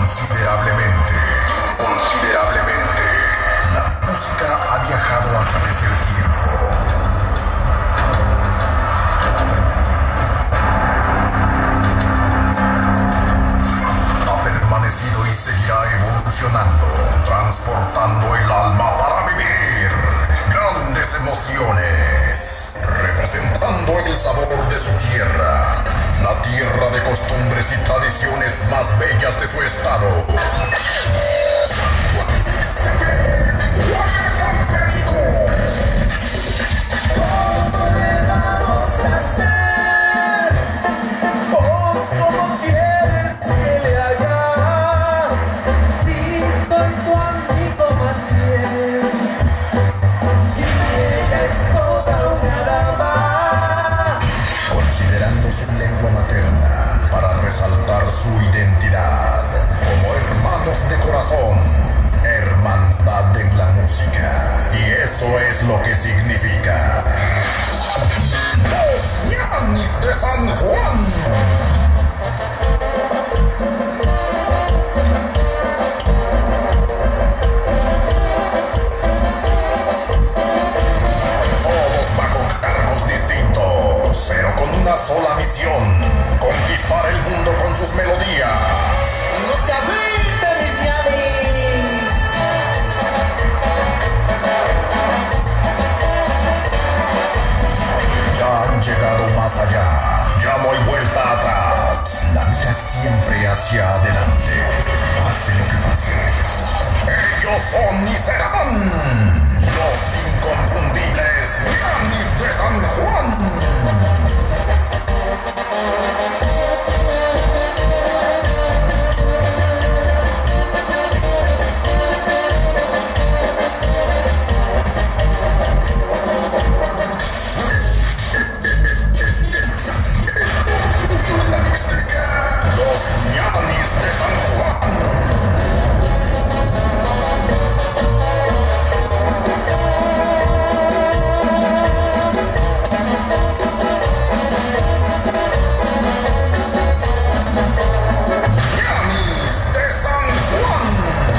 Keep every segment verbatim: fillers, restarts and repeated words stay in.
Considerablemente. Considerablemente. La música ha viajado a través del tiempo. Ha permanecido y seguirá evolucionando, transportando el alma para vivir grandes emociones, representando el sabor de su tierra, la tierra de costumbres y tradiciones más bellas de su estado. San Juan Ixtepec, Oaxaca, México. ¿Cómo le vamos a hacer? ¿Vos cómo quieres que le haga? Si soy tu amigo más fiel y ella es toda una dama. Considerando su lengua materna para resaltar su identidad como hermanos de corazón, hermandad en la música, y eso es lo que significa Los Ñanis de San Juan. Todos bajo cargos distintos, pero con una sola misión: conquistar el mundo con sus melodías. No se agüite, mis ñanis. Ya han llegado más allá, ya no hay vuelta atrás. La mira siempre hacia adelante, pase lo que pase. Ellos son y serán los inconfundibles Ñanis de San Juan. Los Ñanis de San Juan. Ñanis de San Juan.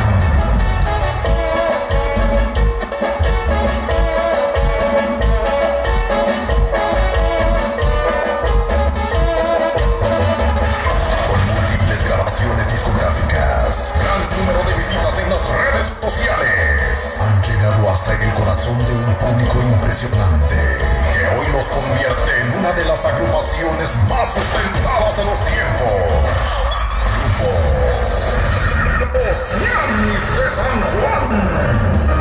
Grabaciones discográficas, gran número de visitas en las redes sociales, han llegado hasta el corazón de un público impresionante que hoy los convierte en una de las agrupaciones más ostentadas de los tiempos. Grupo Los Ñanis de San Juan.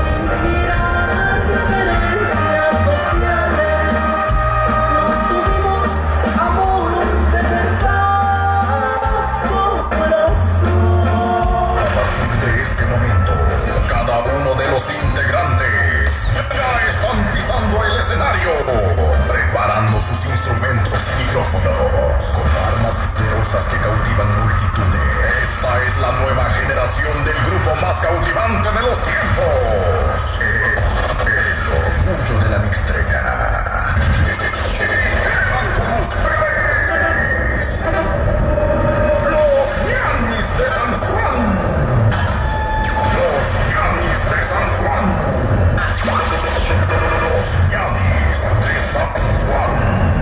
Los integrantes ya están pisando el escenario, preparando sus instrumentos y micrófonos con armas poderosas que cautivan multitudes. Esta es la nueva generación del grupo más cautivante de los tiempos, el, el orgullo de la mixteca. Quedan con ustedes Los Ñanis de San Juan. Los Ñanis de San Juan. Los Ñanis de San Juan.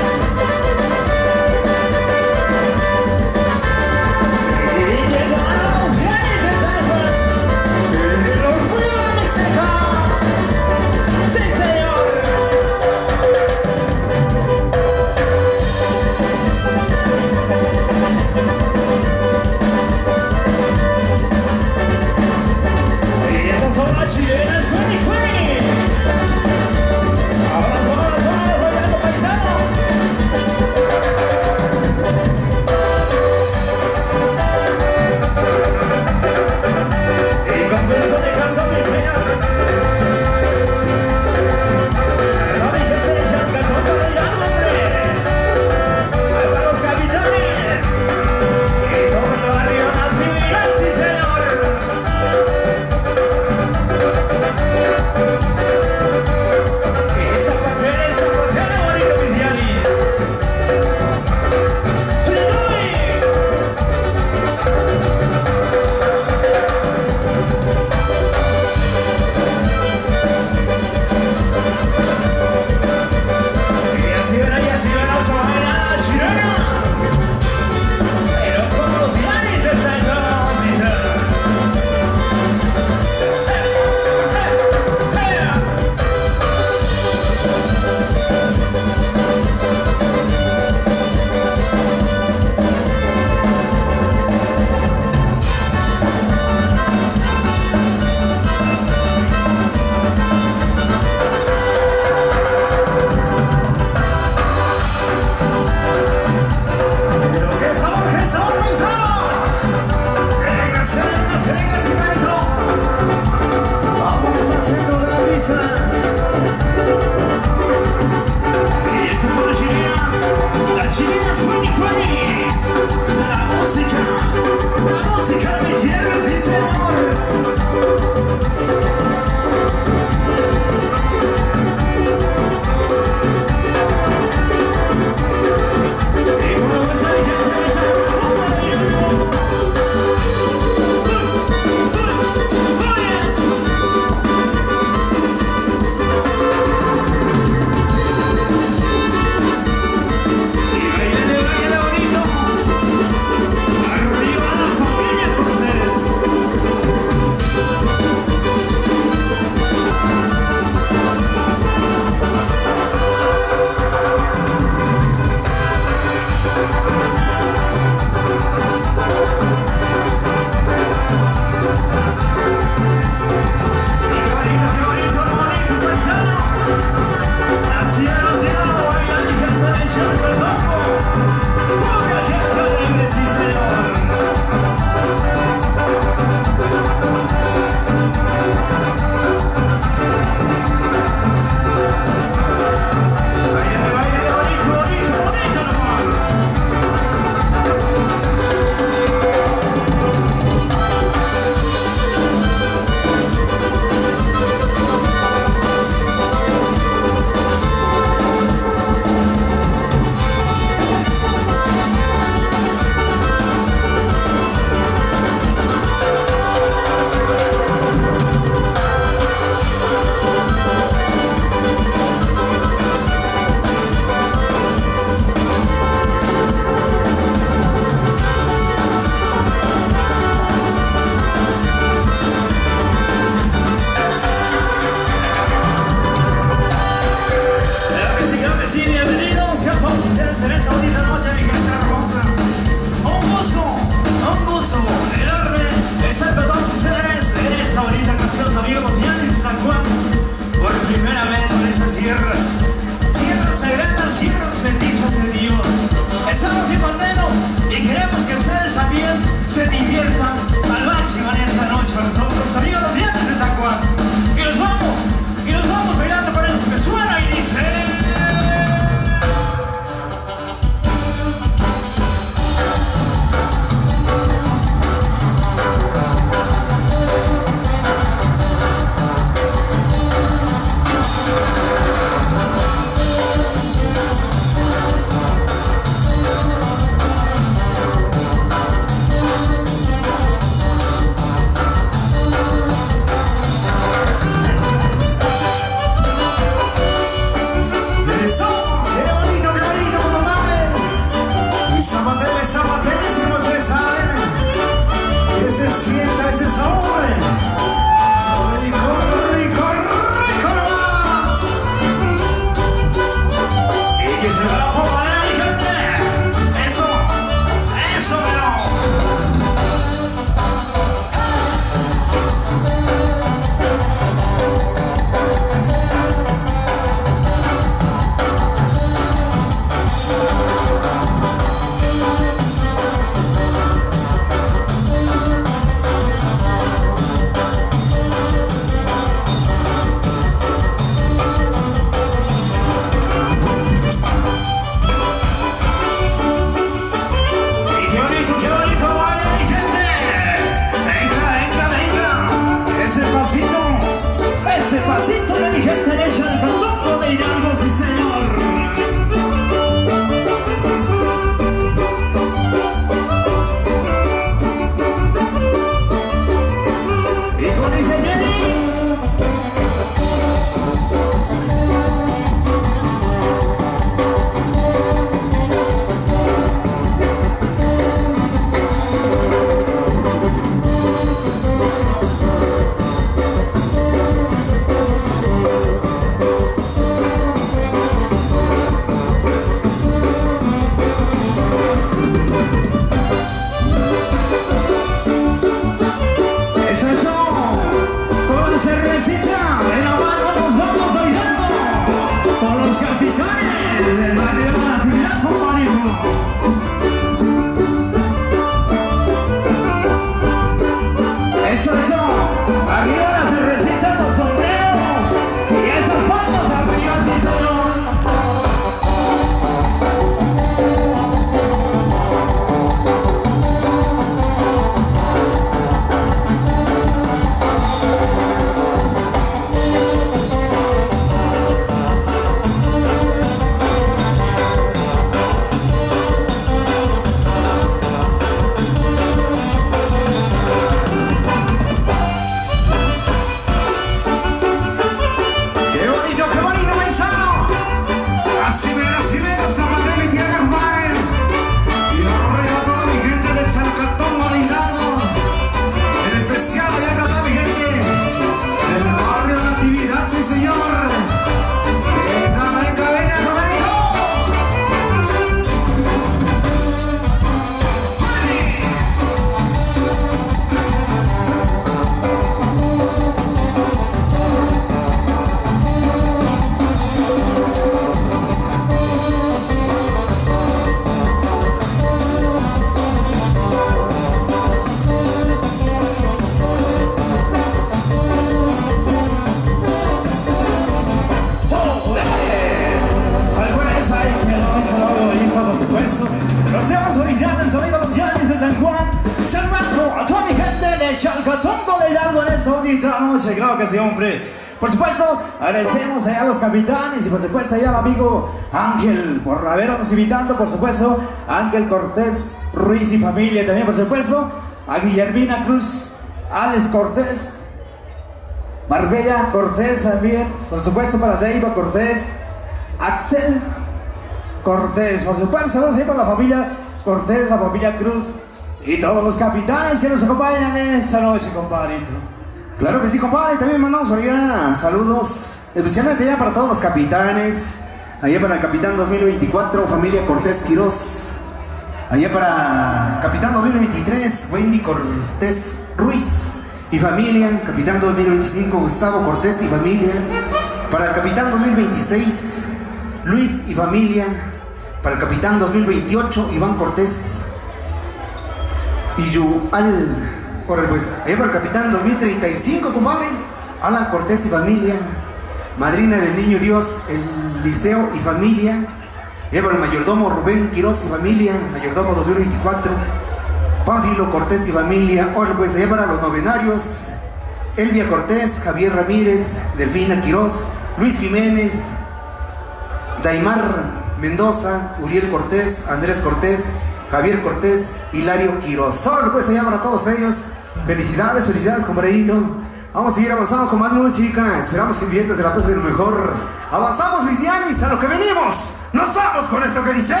claro que sí, hombre. Por supuesto, agradecemos allá a los capitanes y por supuesto allá al amigo Ángel por habernos invitando, por supuesto, Ángel Cortés, Ruiz y familia también, por supuesto, a Guillermina Cruz, Alex Cortés, Marbella Cortés también, por supuesto para Deiva Cortés, Axel Cortés, por supuesto, saludos ahí para la familia Cortés, la familia Cruz y todos los capitanes que nos acompañan en esta noche, compadrito. Claro que sí, compadre, también mandamos por allá saludos, especialmente allá para todos los capitanes, allá para el Capitán dos mil veinticuatro, familia Cortés Quirós, allá para Capitán dos mil veintitrés, Wendy Cortés Ruiz y familia, Capitán dos mil veinticinco, Gustavo Cortés y familia, para el Capitán dos mil veintiséis, Luis y familia, para el Capitán dos mil veintiocho, Iván Cortés y Yual. Por pues, allá para el Capitán dos mil treinta y cinco, compadre, Alan Cortés y familia, madrina del Niño Dios, el Liceo y familia, allá para el Mayordomo Rubén Quirós y familia, Mayordomo dos mil veinticuatro, Pánfilo Cortés y familia, ahora pues allá para los novenarios, Elvia Cortés, Javier Ramírez, Delfina Quirós, Luis Jiménez, Daimar Mendoza, Uriel Cortés, Andrés Cortés, Javier Cortés, Hilario Quirós. Solo pues allá para todos ellos. Felicidades, felicidades, compadrito. Vamos a seguir avanzando con más música. Esperamos que inviertas de la plaza de lo mejor. Avanzamos, mis dianis, a lo que venimos. Nos vamos con esto que dice.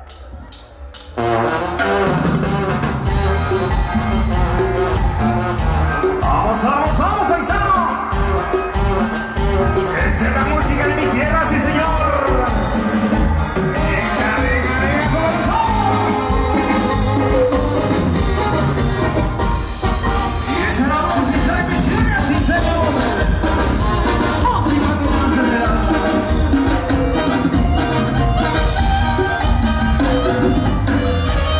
Vamos, vamos, vamos, paisano. Esta es la música de mi tierra, sí, señor. Thank you.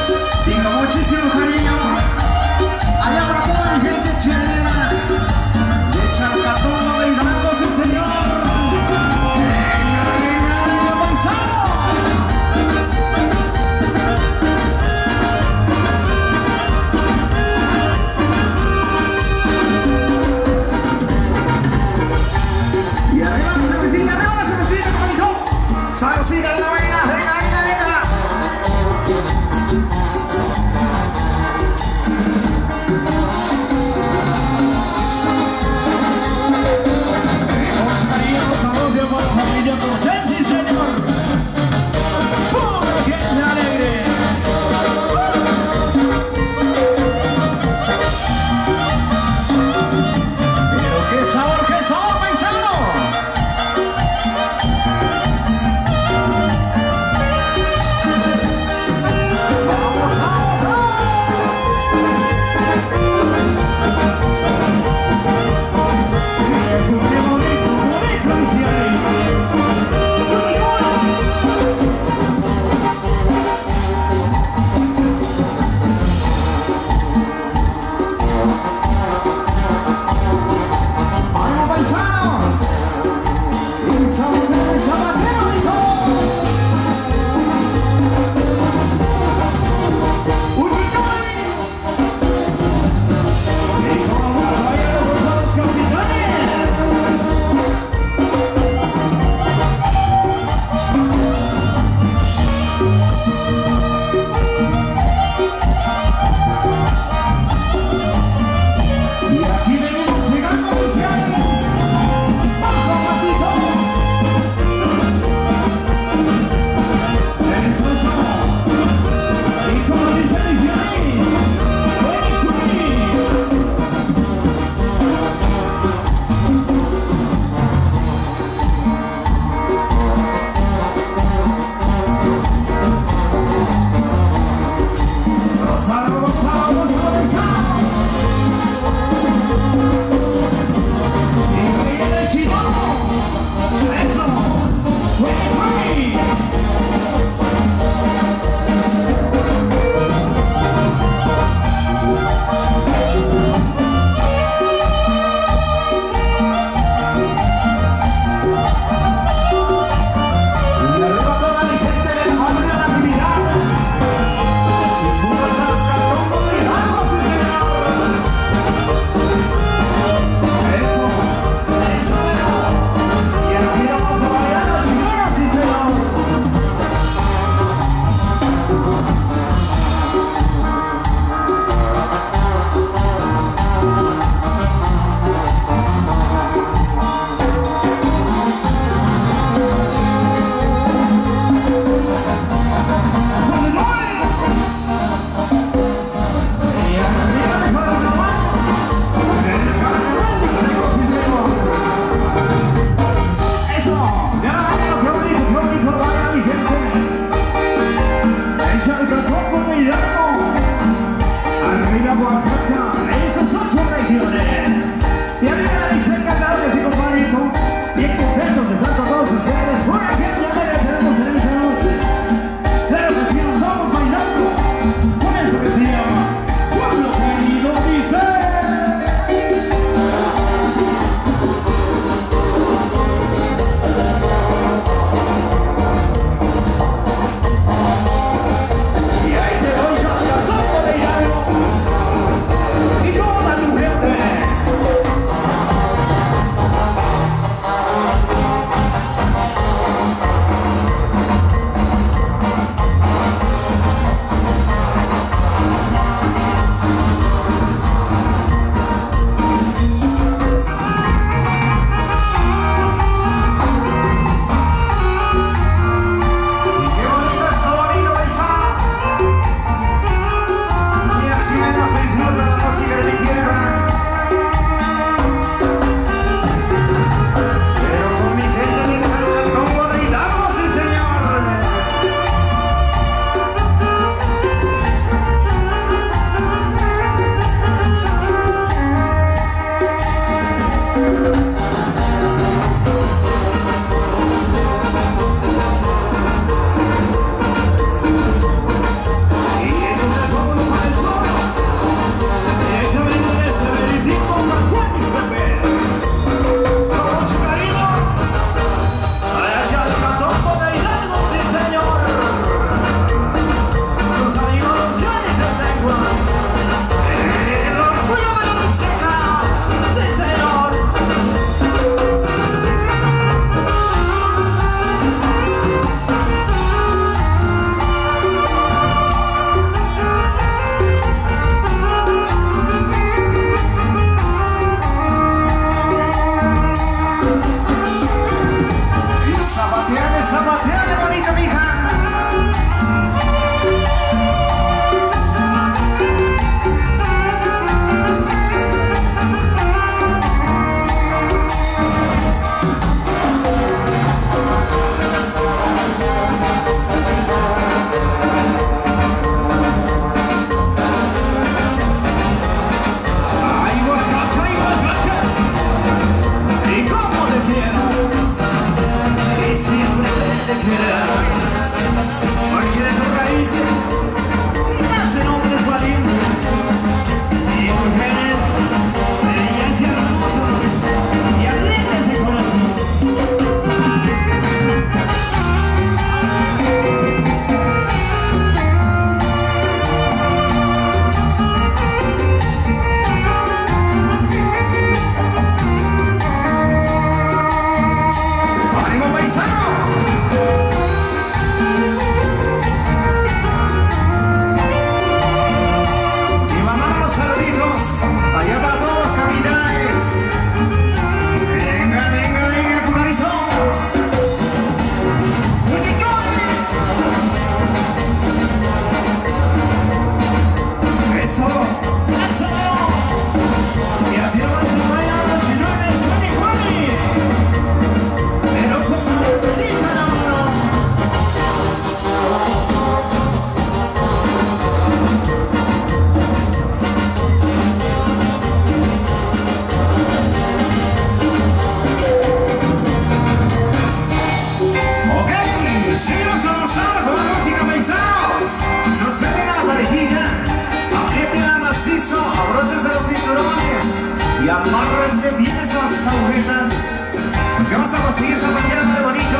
Amárrese bien esas agujetas, que vamos a seguir zapateando de bonito.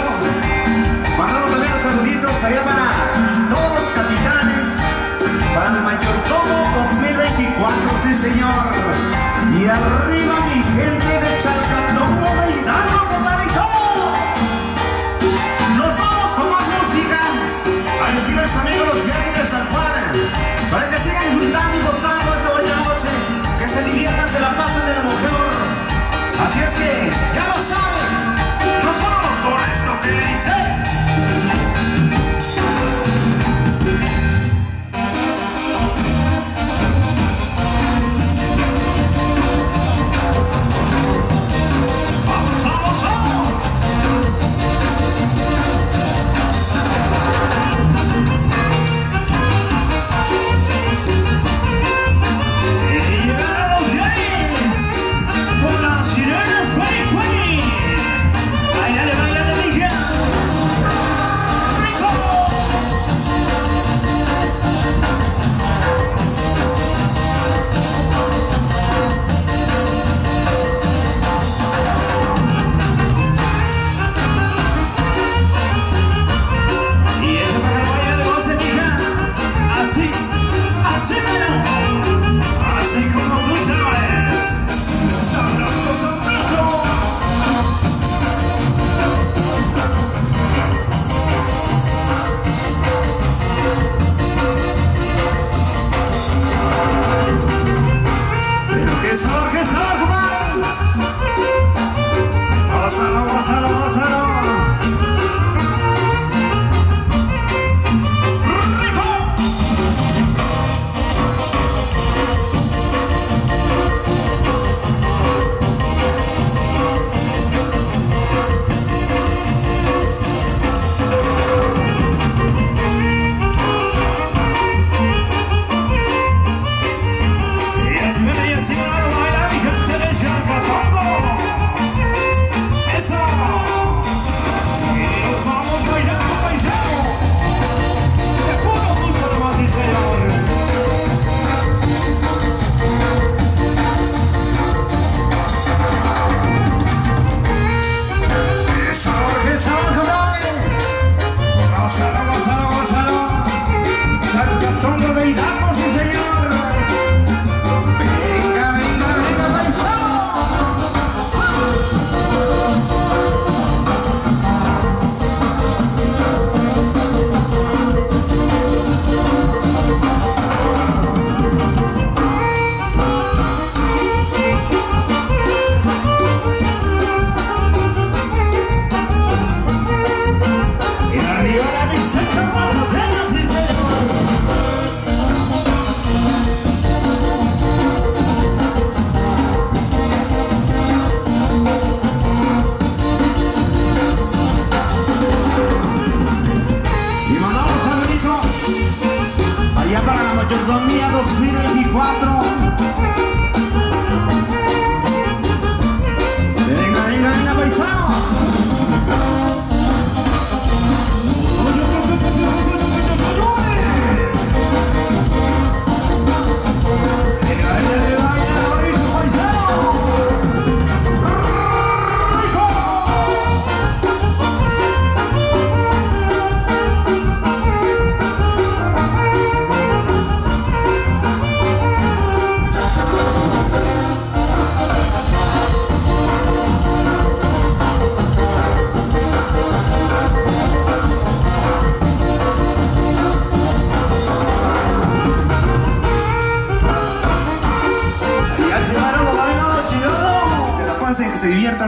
Mandando también los saluditos allá para todos los capitanes, para el Mayordomo dos mil veinticuatro, sí señor. Y arriba mi gente de Chalcatongo, de Hidalgo, compadrito. Nos vamos con más música, al estilo de sus amigos los Yankees de San Juan, para que sigan disfrutando y gozando esta bonita noche. Que se diviertan, se la pasen de lo mejor. Así es que, ya lo saben, nos vamos con esto que dice.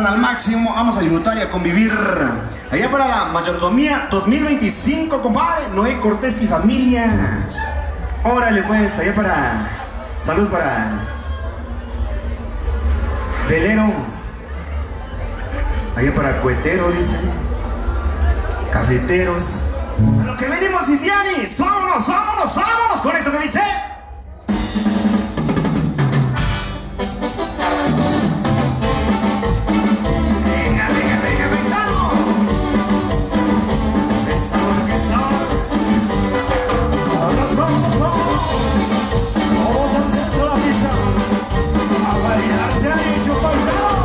están al máximo. Vamos a disfrutar y a convivir. Allá para la mayordomía dos mil veinticinco, compadre. Noé Cortés y familia. Órale pues, allá para... Salud para... Velero. Allá para Cuetero, dice. Cafeteros. A lo que venimos, Isianis. Vámonos, vámonos, vámonos con esto que dice. Venga, venga, venga, paisano. Pesado, pesado. Vámonos, vámonos, vámonos. Todos al centro de la pista. A bailar se ha dicho, paisano.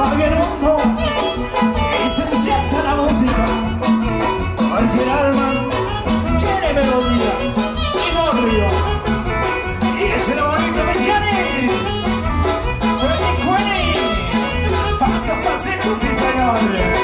cambia el mundo y se enciende la música. Cualquier alma quiere melodías y no ruido. Y ese es lo bonito, mis ganes. Cueni, cueni. Paso a pasito, sí señor.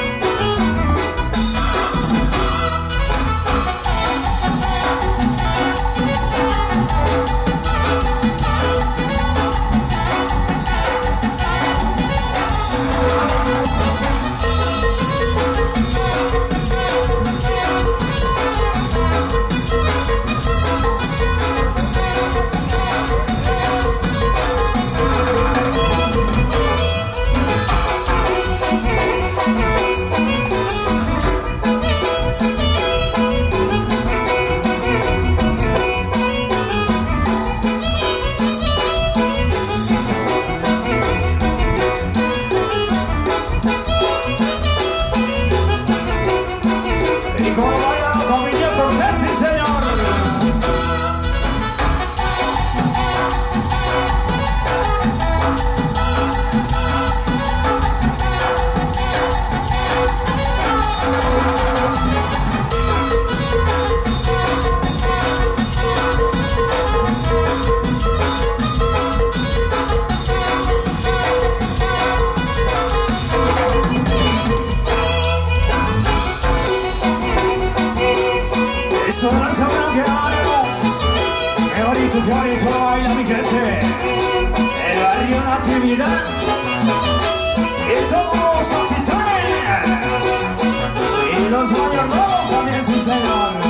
Qué bonito lo baila mi gente. El barrio Natividad y todos los capitanes y los mayordomos también, sí señor.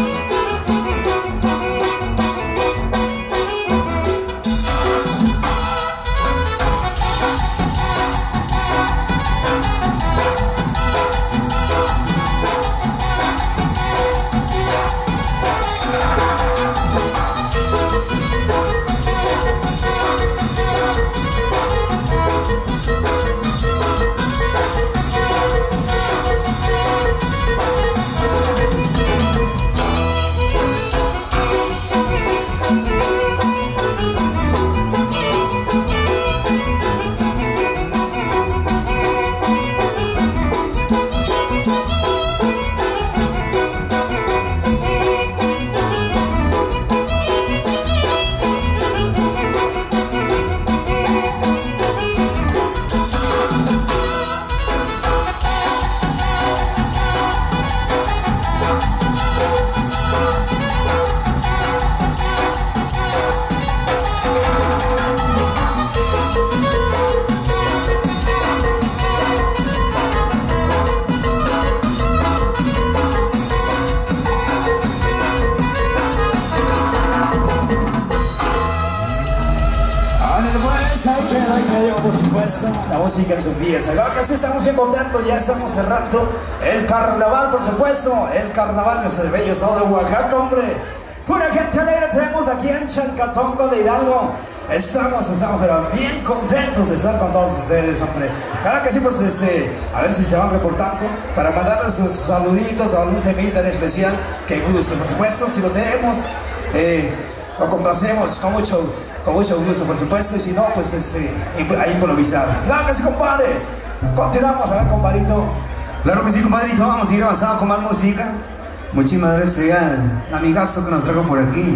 Por supuesto, la música en su fiesta. Claro que sí, estamos bien contentos, ya estamos cerrando el carnaval, por supuesto. El carnaval es el bello estado de Oaxaca, hombre. Pura gente alegre tenemos aquí en Chalcatongo de Hidalgo. Estamos, estamos, pero bien contentos de estar con todos ustedes, hombre. Claro que sí, pues este, a ver si se van reportando para mandarles sus saluditos a algún temita en especial que guste. Por supuesto, si lo tenemos, eh, lo complacemos con mucho Con mucho gusto, por supuesto, y si no, pues este, ahí improvisar. Claro que sí, compadre. Continuamos, a ver, compadrito. Claro que sí, compadrito, vamos a ir avanzando con más música. Muchísimas gracias al amigazo que nos trajo por aquí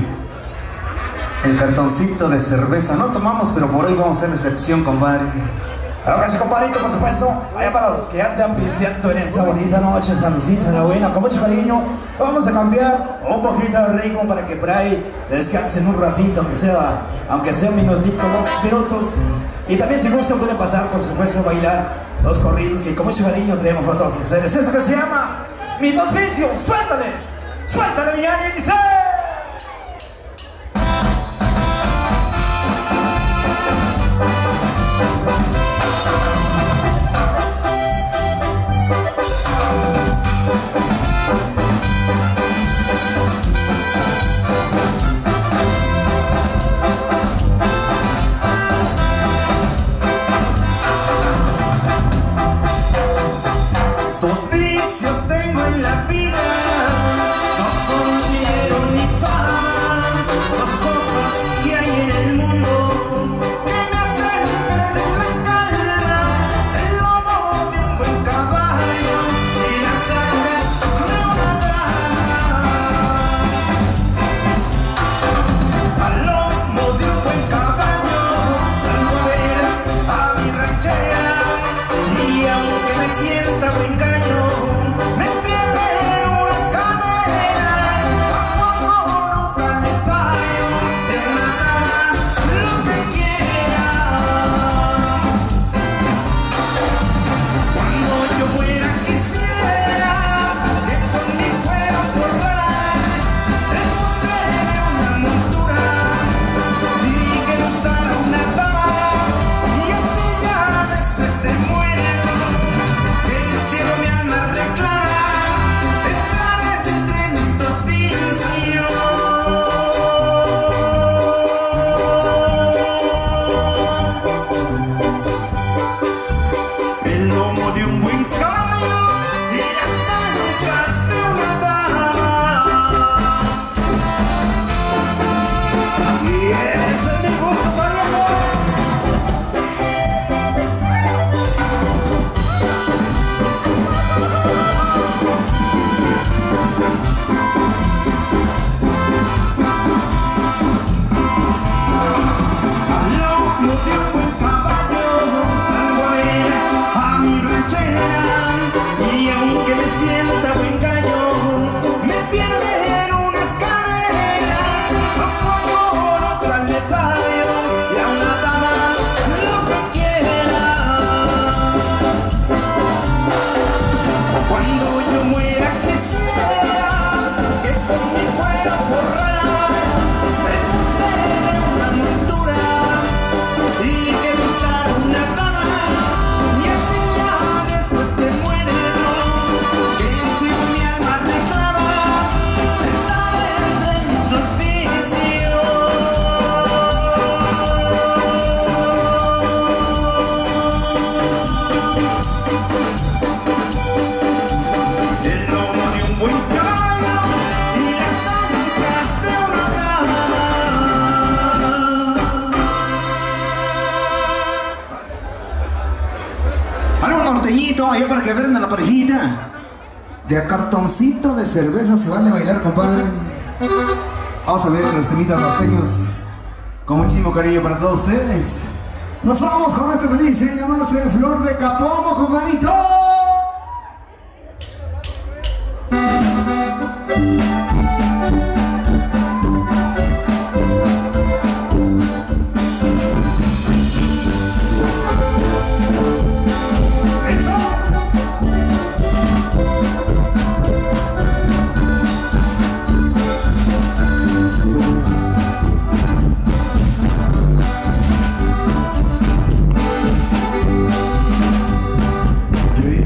el cartoncito de cerveza. No tomamos, pero por hoy vamos a hacer excepción, compadre. Claro que sí, compadrito, por supuesto. Allá para los que andan pisteando en esta bonita noche, saludcita, la buena, con mucho cariño. Vamos a cambiar un poquito de ritmo para que por ahí descansen un ratito, aunque sea, aunque sea un minutito, dos minutos. Y también si gusta pueden pasar, por supuesto, a bailar los corridos que con mucho cariño traemos para todos ustedes. Eso que se llama Mis Dos Vicios. ¡Suéltale! ¡Suéltale, mi año! Y dice... Dos vicios tengo en la vida, no son dinero ni cartoncito, allá para que vean a la parejita. De a cartoncito de cerveza se vale bailar, compadre. Vamos a ver los temitas norteños. Con muchísimo cariño para todos ustedes. Nos vamos con este feliz, se llamarse Flor de Capomo, compadrito. Yo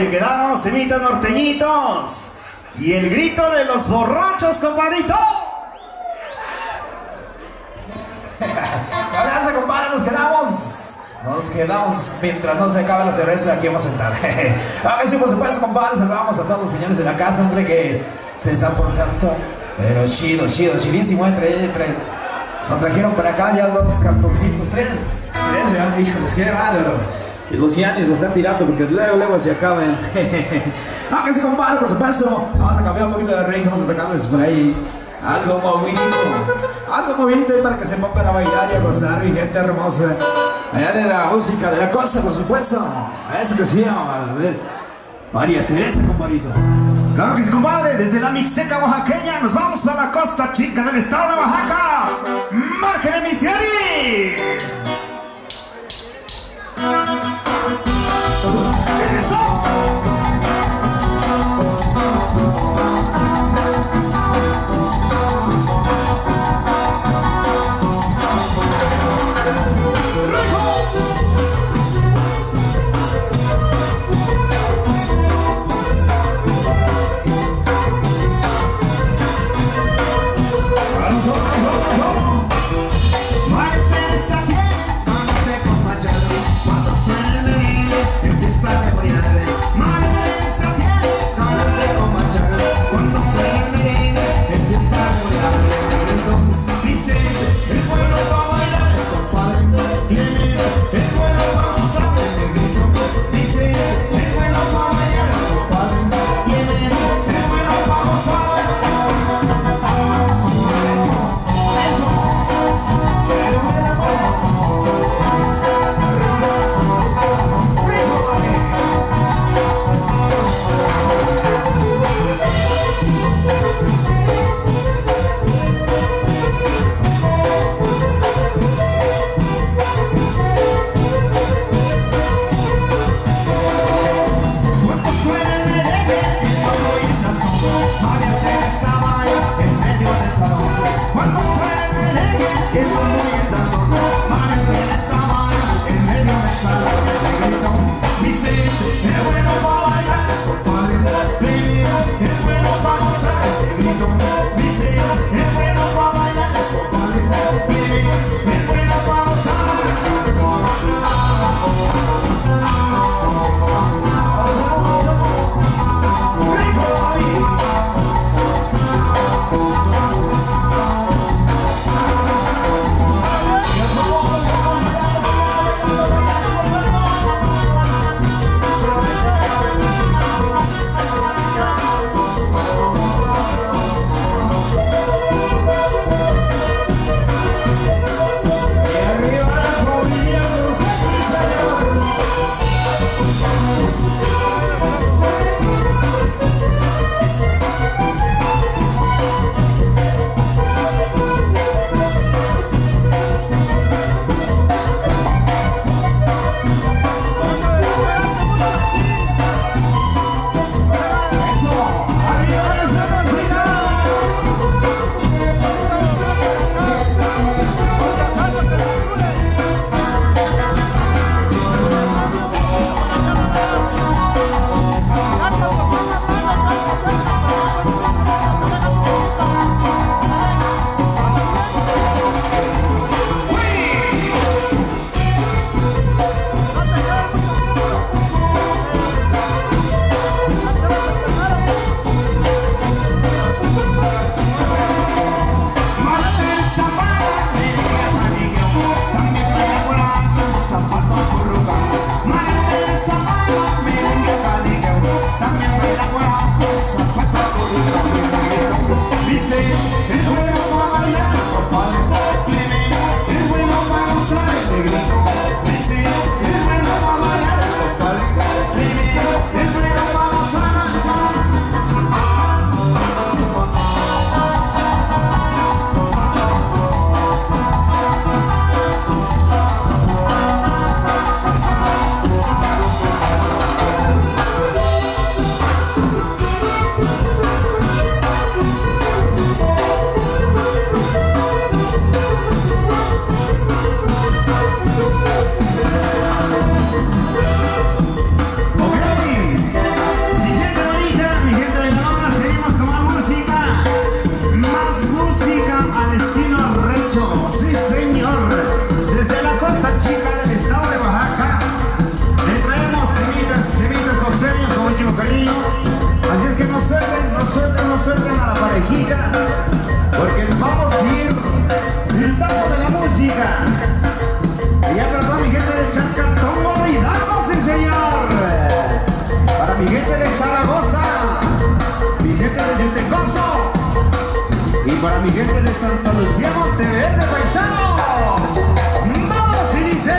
se quedaron los temitas norteñitos. Y el grito de los borrachos, compadrito. Gracias, compadre, nos quedamos. Nos quedamos mientras no se acabe la cerveza, aquí vamos a estar. Ahora sí, por supuesto, compadre, saludamos a todos los señores de la casa, hombre, que se están portando, pero chido, chido, chidísimo, entre, entre. Nos trajeron para acá ya dos cartoncitos, tres, tres, ya, híjoles, qué bárbaro. Y los yanis los están tirando porque luego, luego se acaban. Aunque sí, compadre, por supuesto, vamos a cambiar un poquito de ritmo, vamos a tocarles por ahí algo movidito, algo movidito para que se pongan a bailar y a gozar, mi gente hermosa. Allá de la música, de la costa, por supuesto. Eso que sí, María Teresa, compadrito. Claro que sí, compadre, desde la Mixteca oaxaqueña nos vamos para la costa chica del estado de Oaxaca. ¡Márquenle, mi Ciari! ¡Eso! Muerte esa muchísimo cariño. Así es que no suelten, no suelten, no suelten a la parejita, porque vamos a ir gritando de la música. Y ya para toda mi gente de Chacatongo y vamos a enseñar. Para mi gente de Zaragoza, mi gente de Yutecoso y para mi gente de Santa Lucía, Monteverde, paisanos. ¡Vamos! Y dice...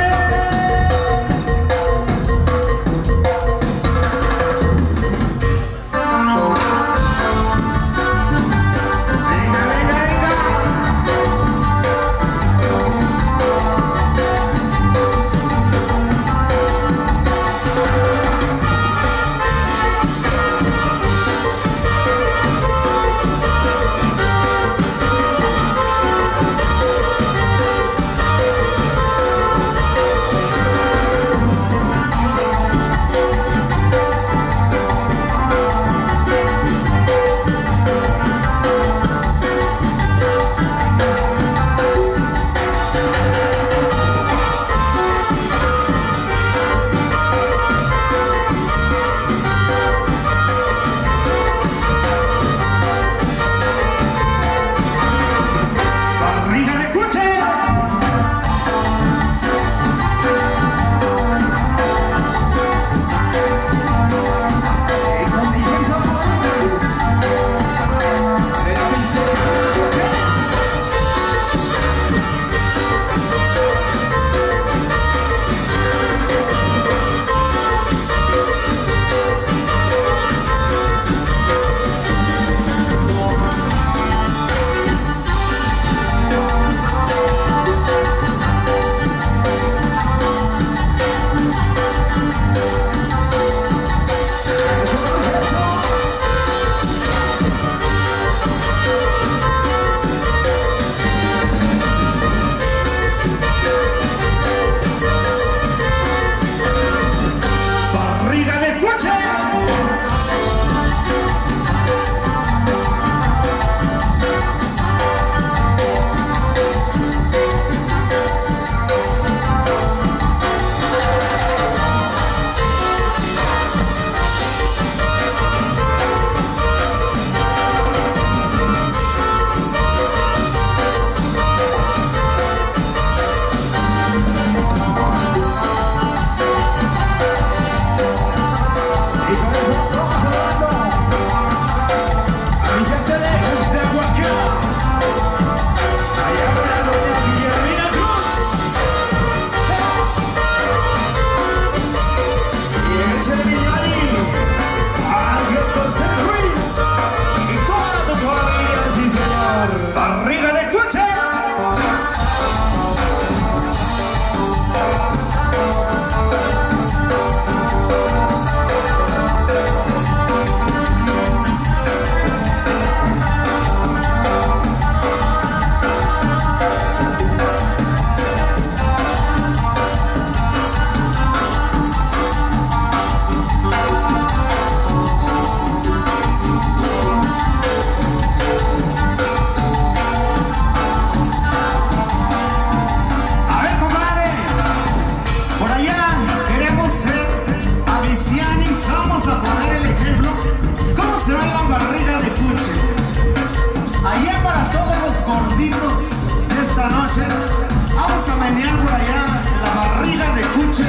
Vamos a menear por allá la barriga de cuche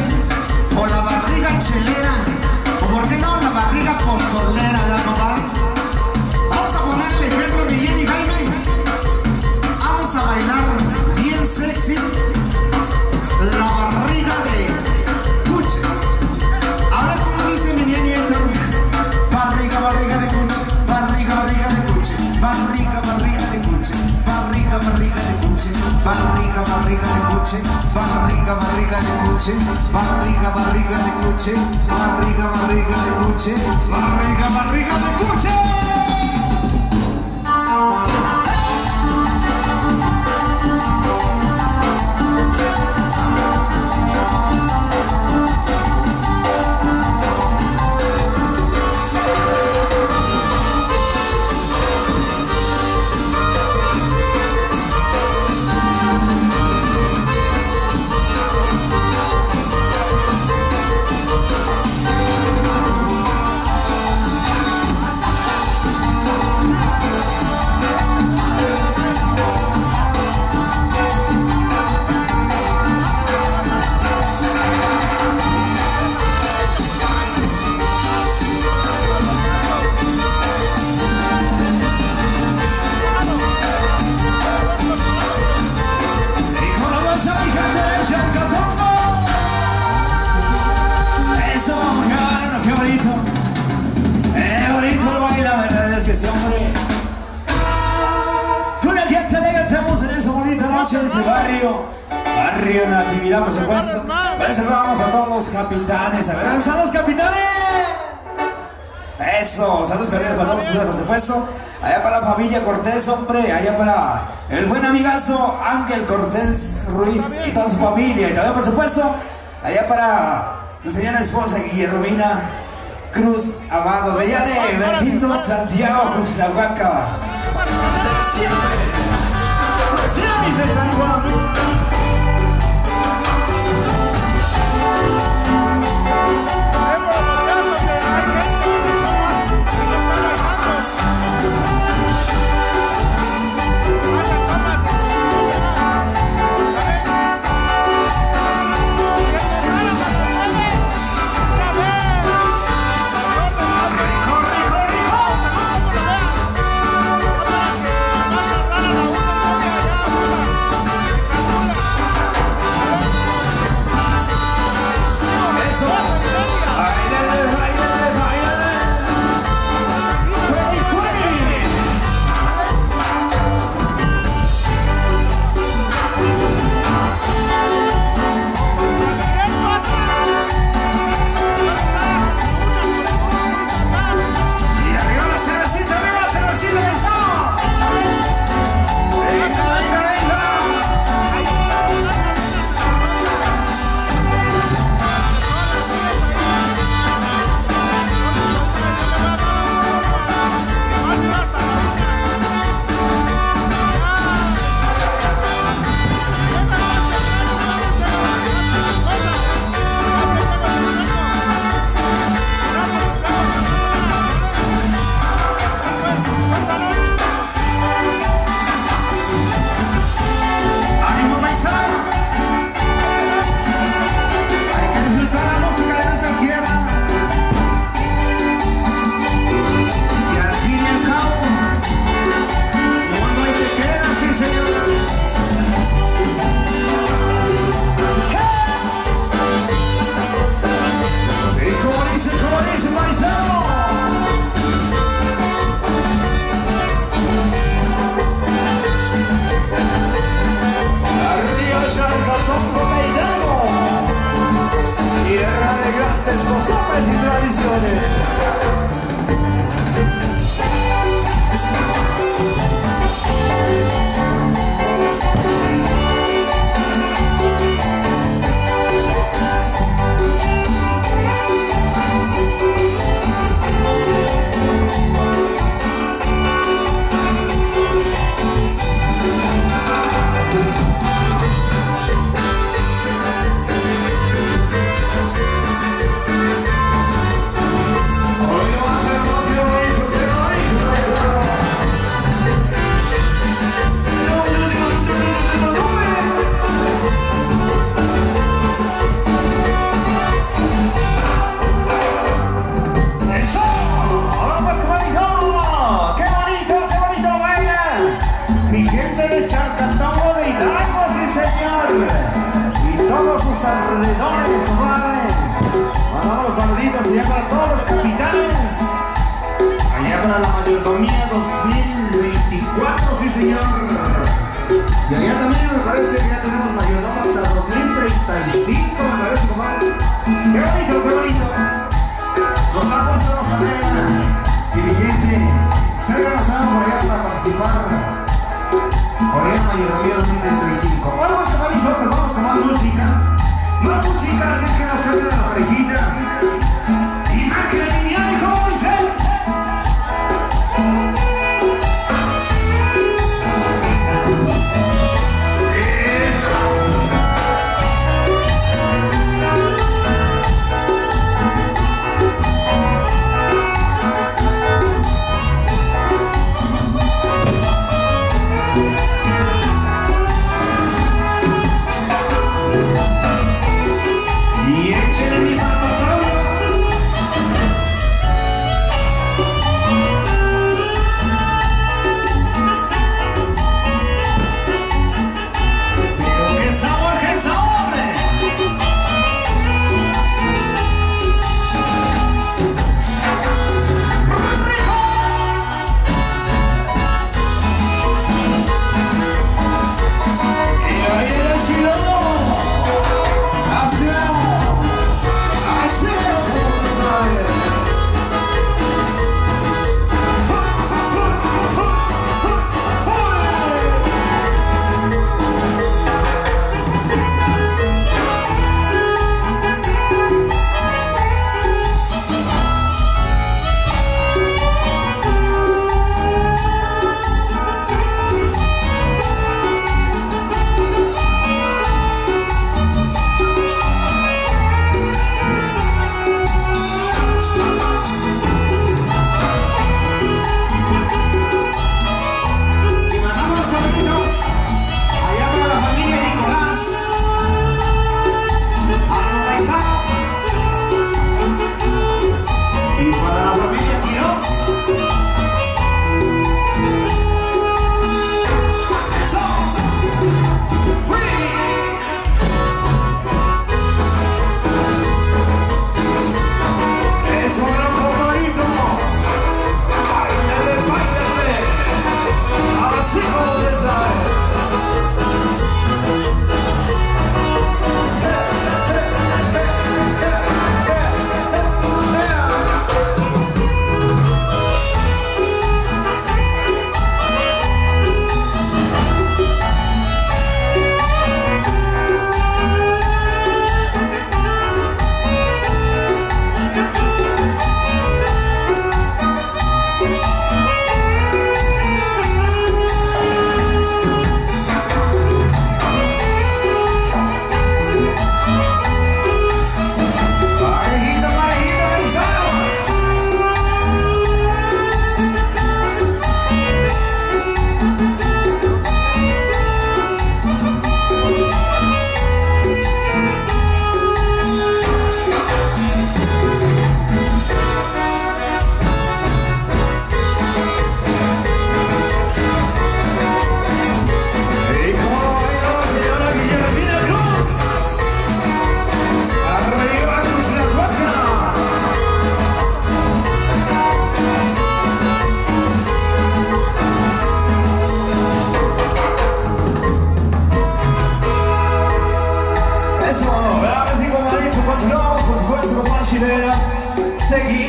o la barriga chelera o por qué no la barriga pozolera, ¿verdad, compadre? Vamos a poner el ejemplo de Jenny Jaime. Vamos a bailar bien sexy la barriga de cuche. A ver cómo dice mi niñito. Barriga, barriga de cuche, barriga, barriga de cuche, barriga, barriga de cuche, barriga, barriga de cuche, barriga, barriga de cuche, barriga, barriga de cuche, barriga, barriga de cuche, barriga, barriga de cuche, barriga, barriga de cuche. ese barrio, barrio Natividad, por supuesto. Por eso vamos a todos los capitanes. A ver, ¿dónde están los capitanes? Eso, saludos cordiales para todos ustedes, por supuesto. Allá para la familia Cortés, hombre. Allá para el buen amigazo Ángel Cortés Ruiz y toda su familia. Y también, por supuesto, allá para su señora esposa Guillermina Cruz Amado. De allá de Bertito Santiago Cuxlahuaca. Siempre. Siempre de San Juan. alrededores, compadre. Mandamos los saluditos allá para todos los capitanes. Allá para la mayordomía dos mil veinticuatro, sí señor. Y allá también me parece que ya tenemos mayordomo hasta dos mil treinta y cinco, me parece, compadre. Qué bonito, qué bonito. Los sapos se los alegan. Dirigente, se ha ganado por allá para participar. Por allá mayordomía dos mil treinta y cinco. Bueno, pues compadre, pues vamos a tomar música. Más música, así que no se olvide la parejita. Y máquina lineal, y como dice. Y échale mi papazo.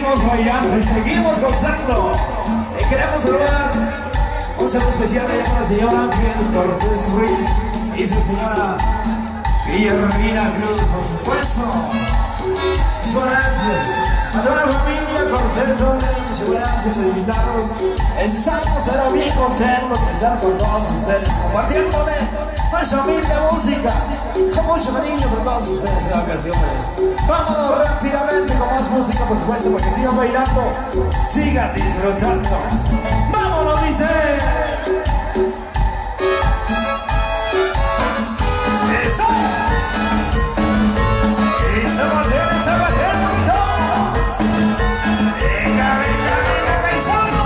seguimos bailando y seguimos gozando. Y queremos saludar un saludo especial allá para el señor Ángel Cortés Ruiz y su señora Guillermina Cruz, por supuesto. Muchas gracias a toda la familia Cortés, muchas gracias por invitarnos. Estamos pero bien contentos de estar con todos ustedes, compartiéndole nuestra humilde música con mucho cariño por todos ustedes en la ocasión. Vámonos rápidamente con más música, por supuesto, porque sigan bailando, sigan disfrutando. ¡Vámonos, dice! ¡Eso! ¡Y se mantiene, se mantiene bonito! ¡Venga, venga, venga, paisano!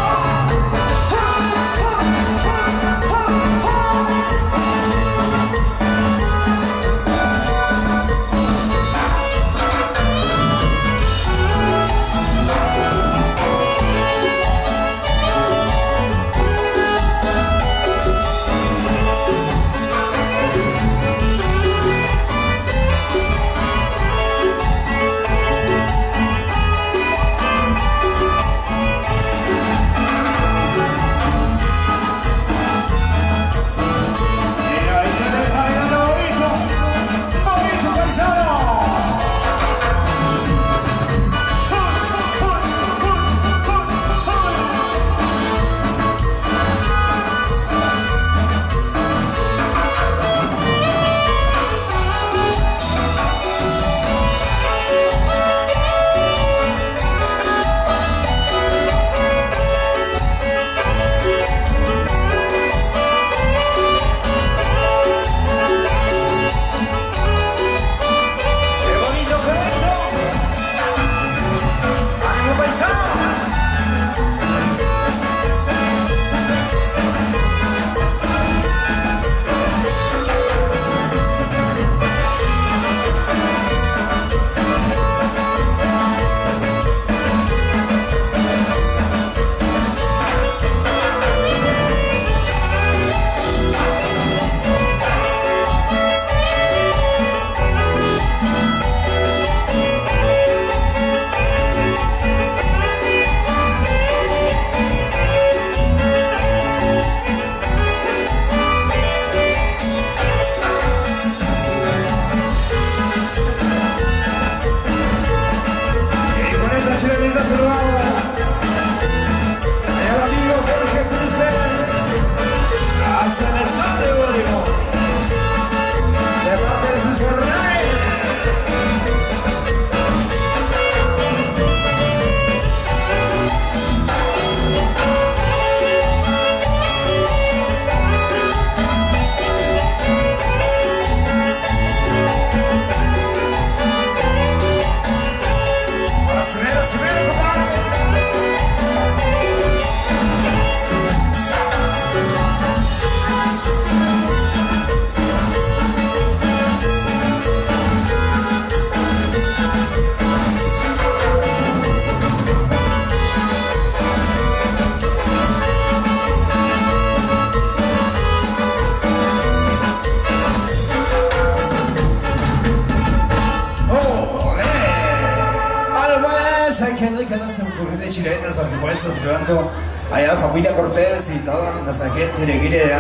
Chilenas, por supuesto, saludando allá a la familia Cortés y toda nuestra gente de aquí de,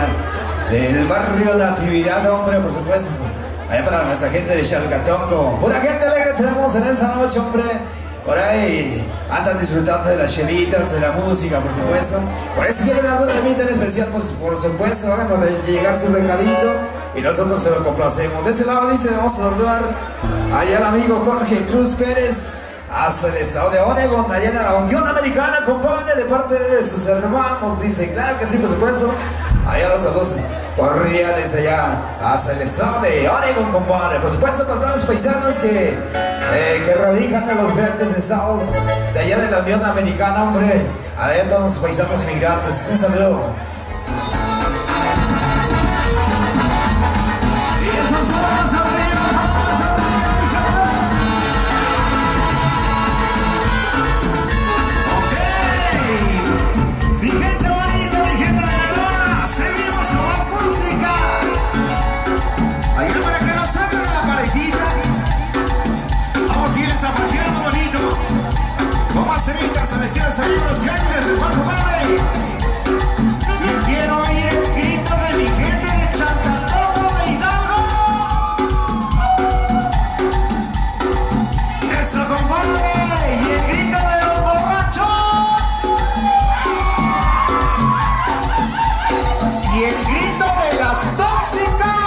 del barrio Natividad, hombre, por supuesto, allá para nuestra gente de Chalcatongo, pura gente alegre tenemos en esta noche, hombre, por ahí andan disfrutando de las chelitas, de la música, por supuesto, por eso quieren algo también tan especial, pues, por supuesto, háganos llegar su recadito y nosotros se lo complacemos. De este lado dice, vamos a saludar allá al amigo Jorge Cruz Pérez, hasta el estado de Oregon, allá en la Unión Americana, compadre, de parte de sus hermanos, dice, claro que sí, por supuesto, allá los saludos cordiales allá, hasta el estado de Oregon, compadre, por supuesto, con todos los paisanos que, eh, que radican en los grandes estados de allá de la Unión Americana, hombre, allá todos los paisanos inmigrantes, un saludo. Vamos a seguir bonitas, celestiales, amigos y ángeles de Juan Compadre. Y quiero oír el grito de mi gente de Chantalco, Hidalgo. Eso, compadre. Y el grito de los borrachos. Y el grito de las tóxicas.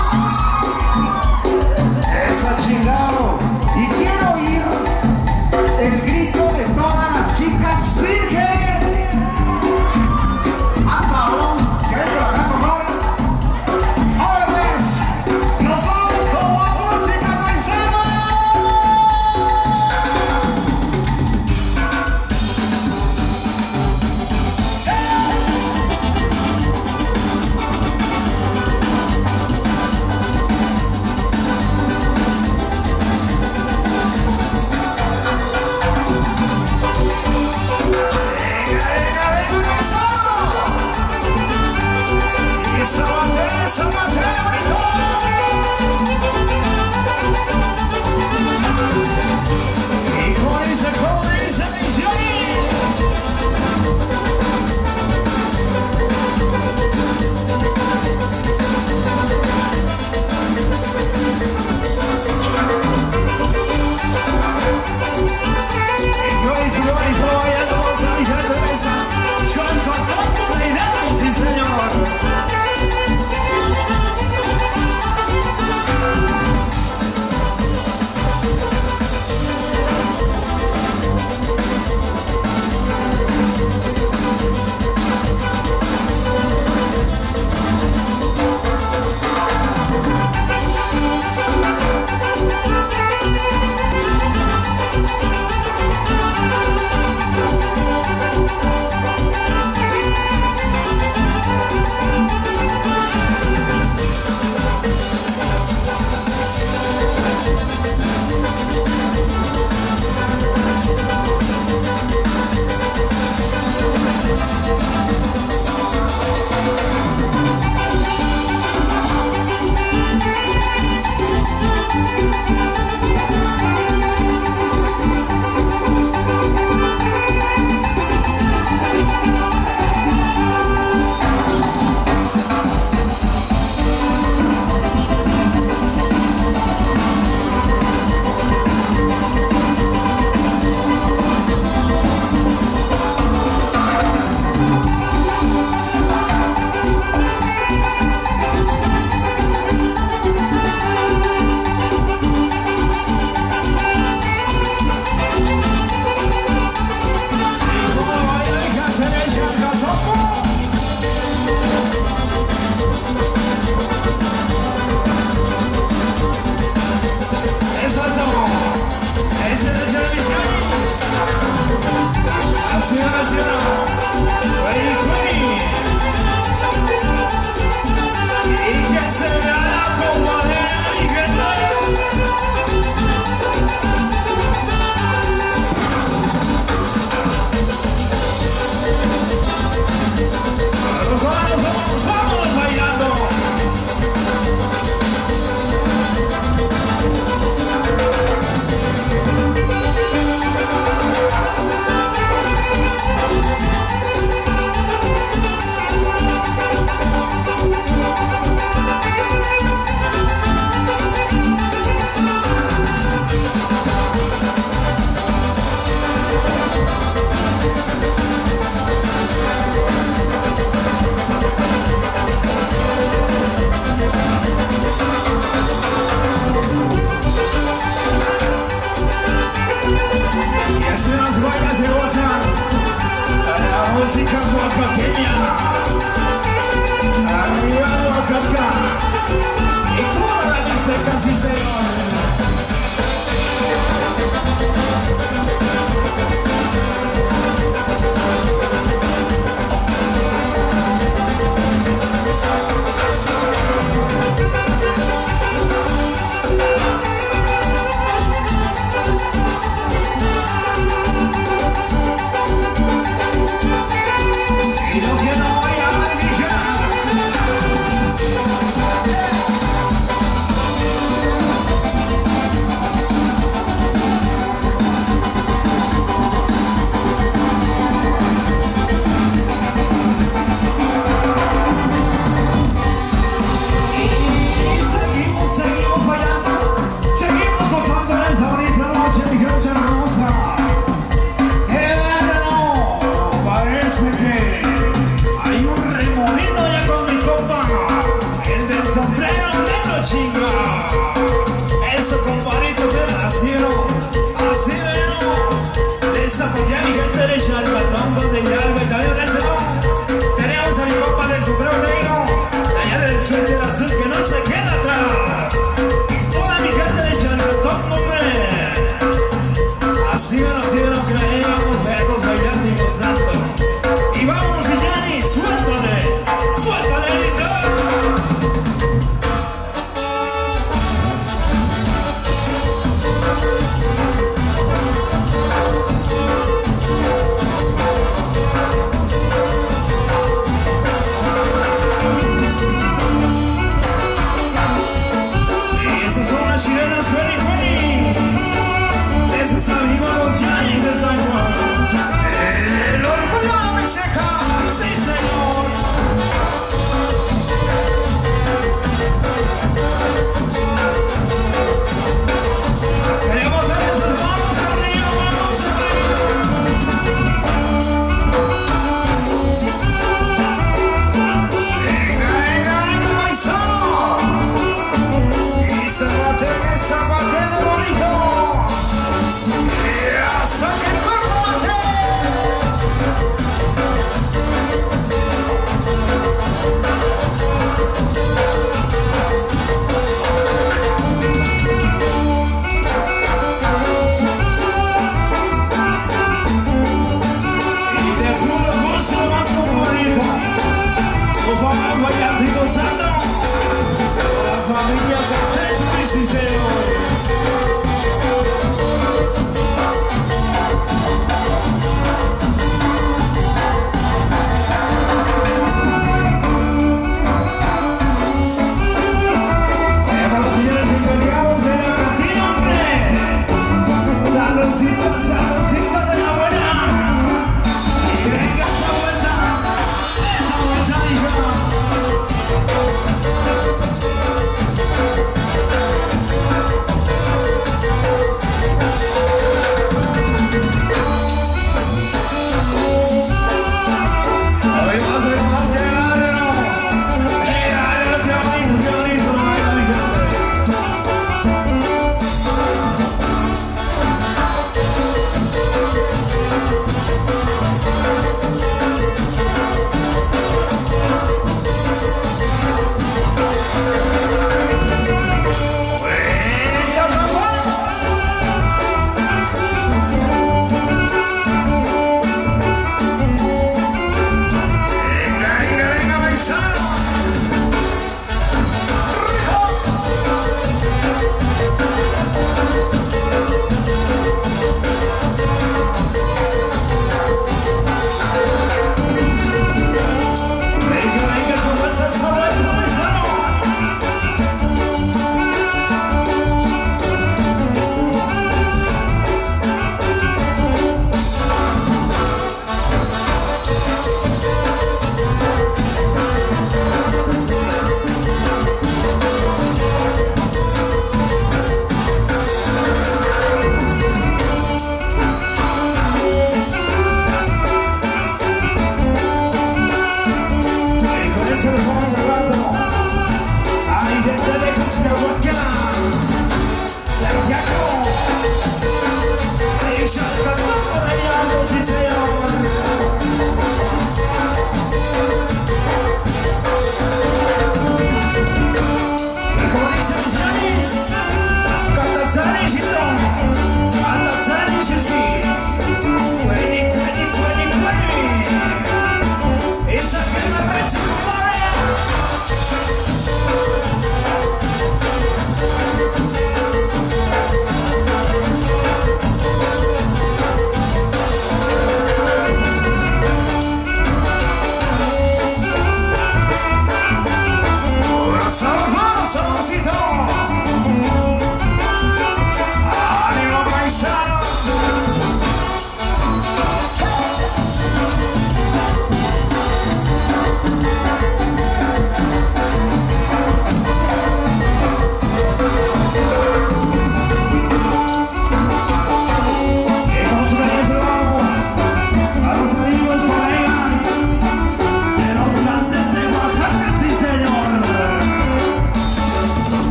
Eso, chingado. Y quiero oír el grito de todas las chicas vírgenes. ¡Ah, cabrón!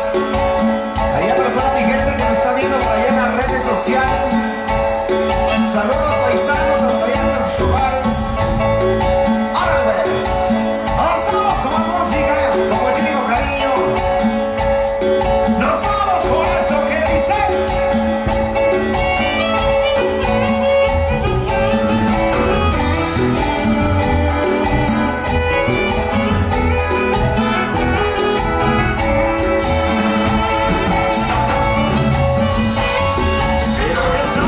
Allá para toda mi gente que nos está viendo por allá en las redes sociales. Saludos paisanos hasta allá en sus lugares. Ahora pues, avanzamos con la música, con muchísimo cariño. Nos vamos con esto que dice. Quiero que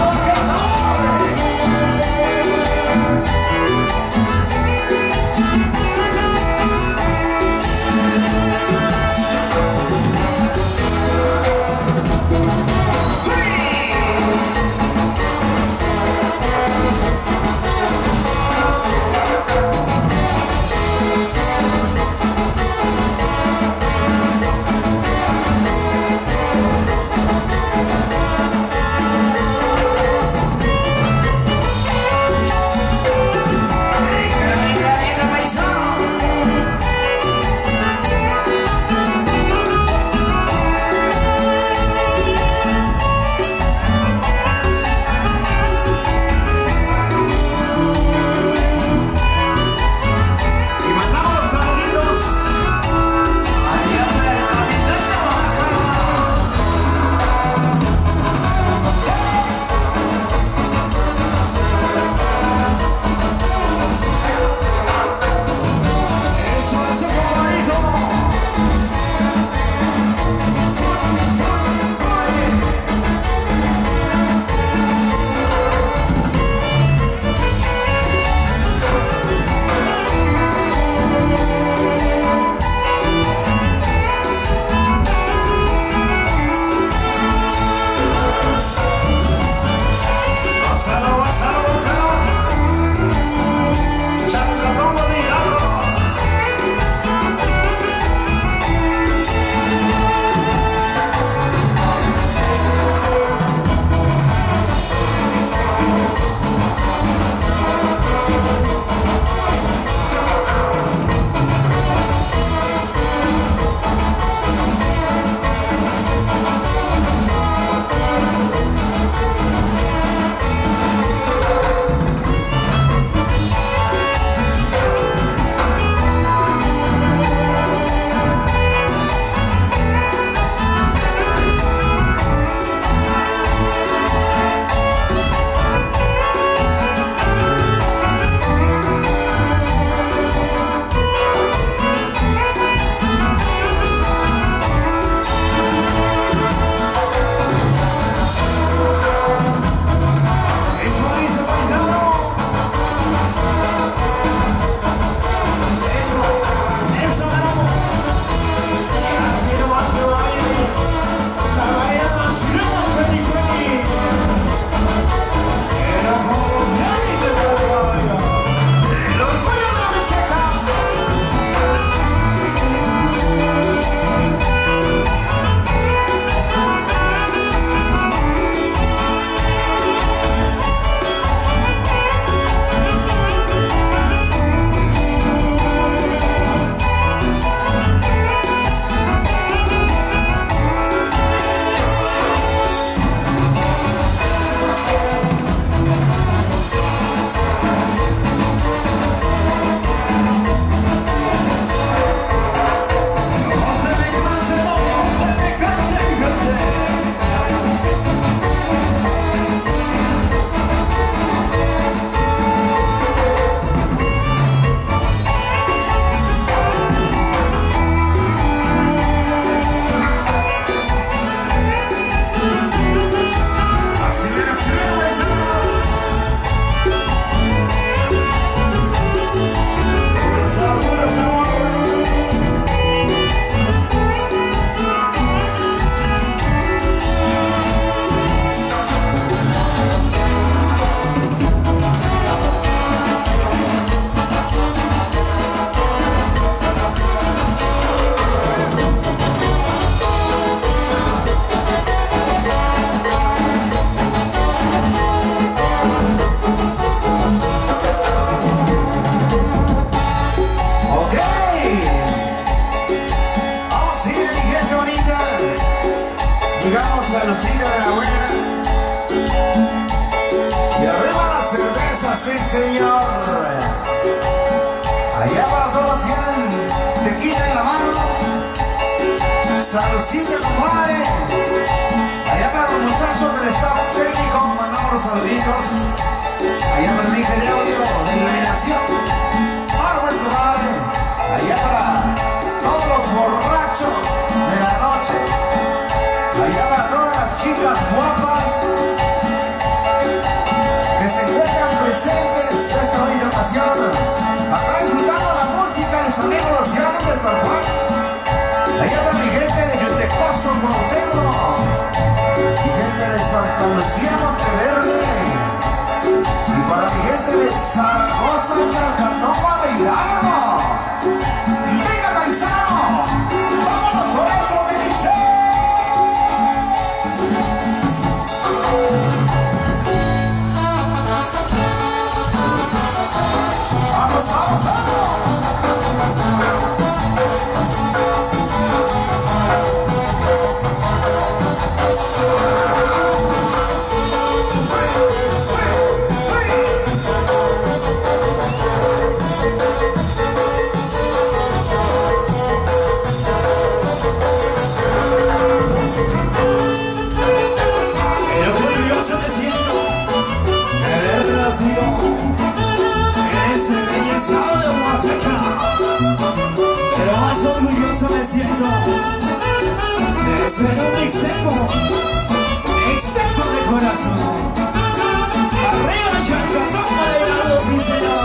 sí señor. Allá para todos tienen tequila en la mano, saludcita compadre. Allá para los muchachos del staff técnico mandamos los saluditos. Allá para el dije de audio, de iluminación. Ahora pues compadre, allá para todos los borrachos de la noche. Allá para todas las chicas guapas que se encuentran presentes esta bonita ocasión, acá disfrutando la música de sus amigos los llanos de San Juan. Allá para mi gente de Yutecoso, Cuauhtémoc, mi gente de Santa Lucía, Monteverde, y para mi gente de Zaragoza, Chalcatoma, de Hidalgo. ¡Venga, paisano! ¡Vámonos por esto, me dice! ¡Vamos, vamos, vamos! De ser un execo, execo de corazón. Arriba Chalcatoma de Hidalgo, sí señor.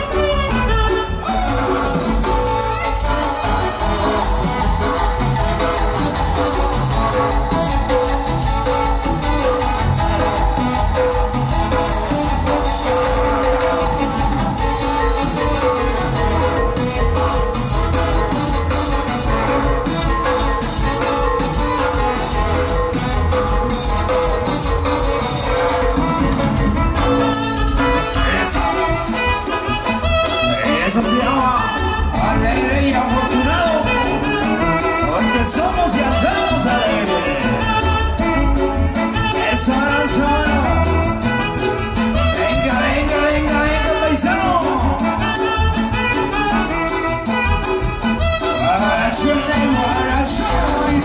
Eso se llama alegre y afortunado, porque somos y andamos alegres. Esa raza, venga, venga, venga, venga, paisano. Guarachule, guarachule.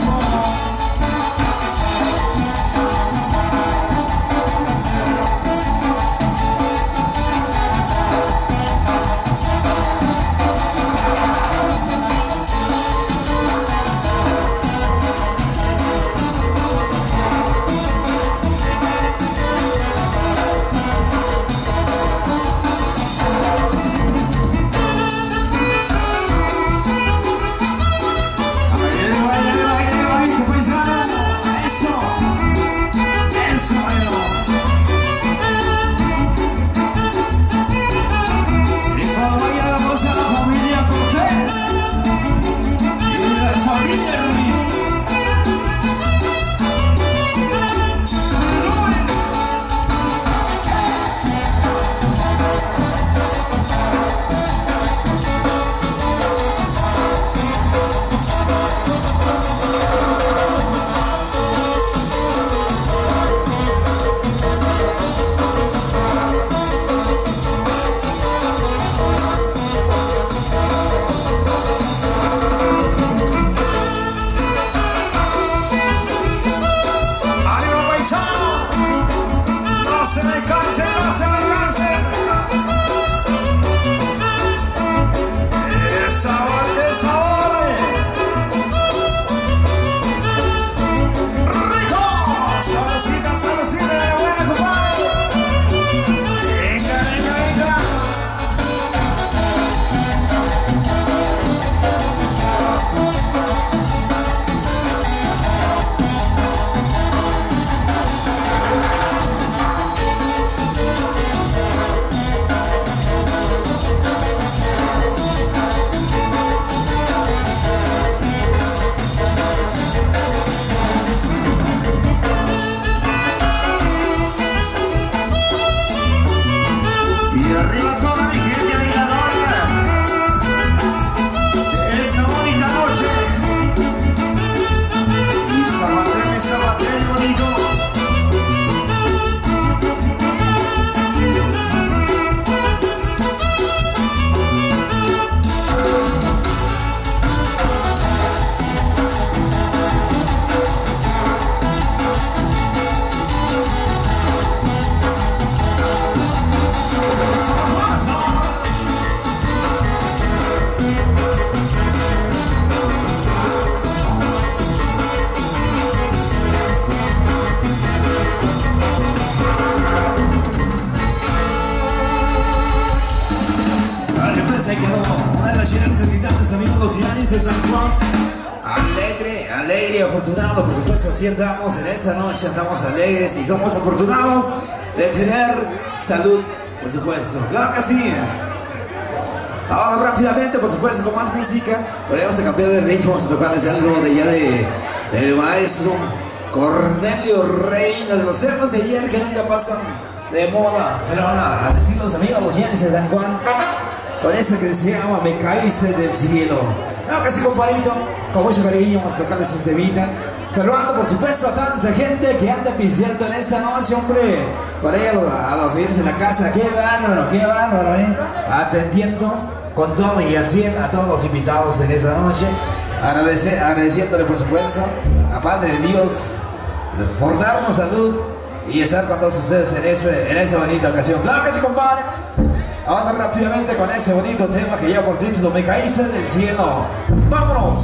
poner las chilenas gritantes, amigos los Yanis de San Juan. Alegre, alegre y afortunado, por supuesto, así andamos en esta noche, andamos alegres y somos afortunados de tener salud, por supuesto. Claro que sí. Ahora rápidamente, por supuesto, con más música, vamos a cambiar de ritmo, vamos a tocarles algo de ya de del maestro Cornelio Reina, de los temas de ayer que nunca pasan de moda, pero ahora a decir los amigos los Yanis de San Juan, con ese que se llama Me Caíste del Cielo. No, casi compadrito, con mucho cariño vamos a tocarles este vida. Saludando por supuesto a tanta esa gente que anda pisteando en esta noche, hombre. Por ahí a los, a los señores en la casa, qué bárbaro, qué bárbaro, eh. Atendiendo con todo y al cien a todos los invitados en esta noche. Agradecer, agradeciéndole por supuesto a Padre Dios por darnos salud y estar con todos ustedes en, ese, en esa bonita ocasión. Claro que sí, compadre. Ahora rápidamente con ese bonito tema que lleva por título Me Caíste del Cielo. ¡Vámonos!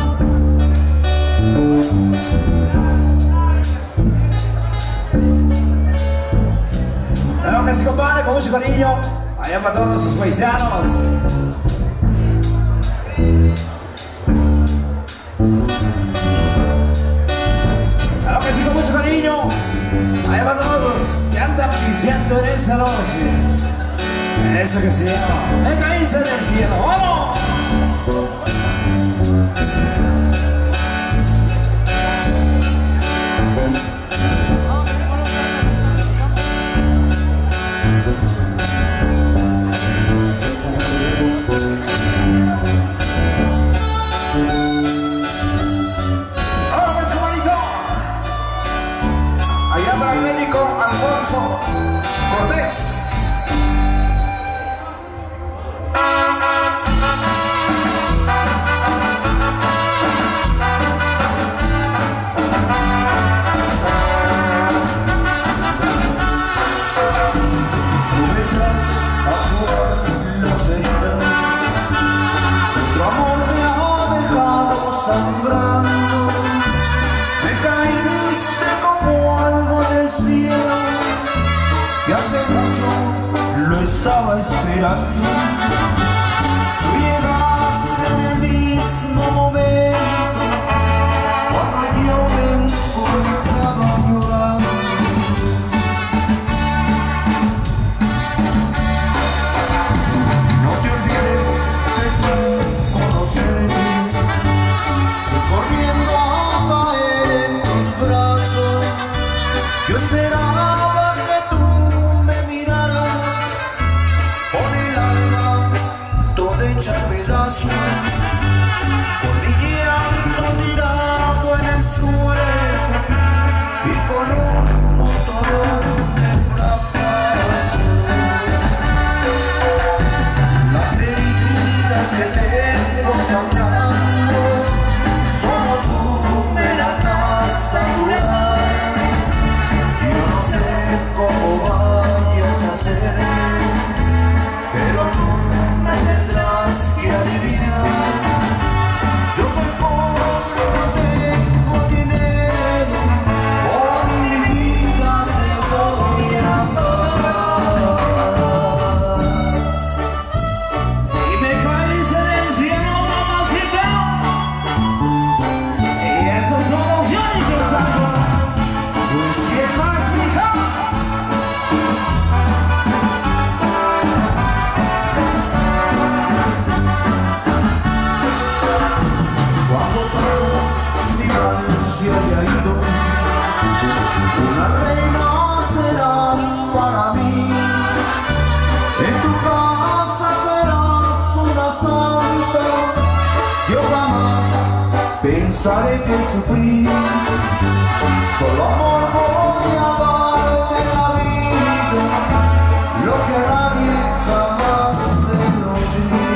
Claro que sí, compadre, con mucho cariño. Allá para todos nuestros paisanos. Claro que sí, con mucho cariño. Allá para todos los que andan pisteando en esa noche. Eso que se llama Me Caíste del Cielo. ¡Vamos! ¡Vamos, hermanito! Allá para el médico Alfonso Cortés. Estaba esperando, tú llegaste en el mismo momento cuando yo me encontraba llorando. No te olvides de sin conocerte, fui corriendo a caer en tus brazos. Yo esperaba que tú me miraras con el alma toda hecha pedazos, con mi llanto tirado en el suelo y con un montón de fracaso. Las heridas que tengo sangrando, solo tú me las das a curar. Yo no sé cómo vayas a hacer, pero tú me tendrás que adivinar. Yo soy pobre, no tengo dinero, con mi vida te voy a pagar. Y me caíste del cielo, mamacita. Y esos son los Yanis de San Juan. Pues ¿quién más, mija? Cuando todo mi mal se haya ido, una reina serás para mí. En tu casa serás una santa. Yo jamás pensaré que sufrí. Solo amor voy a darte la vida, lo que a nadie jamás se lo di.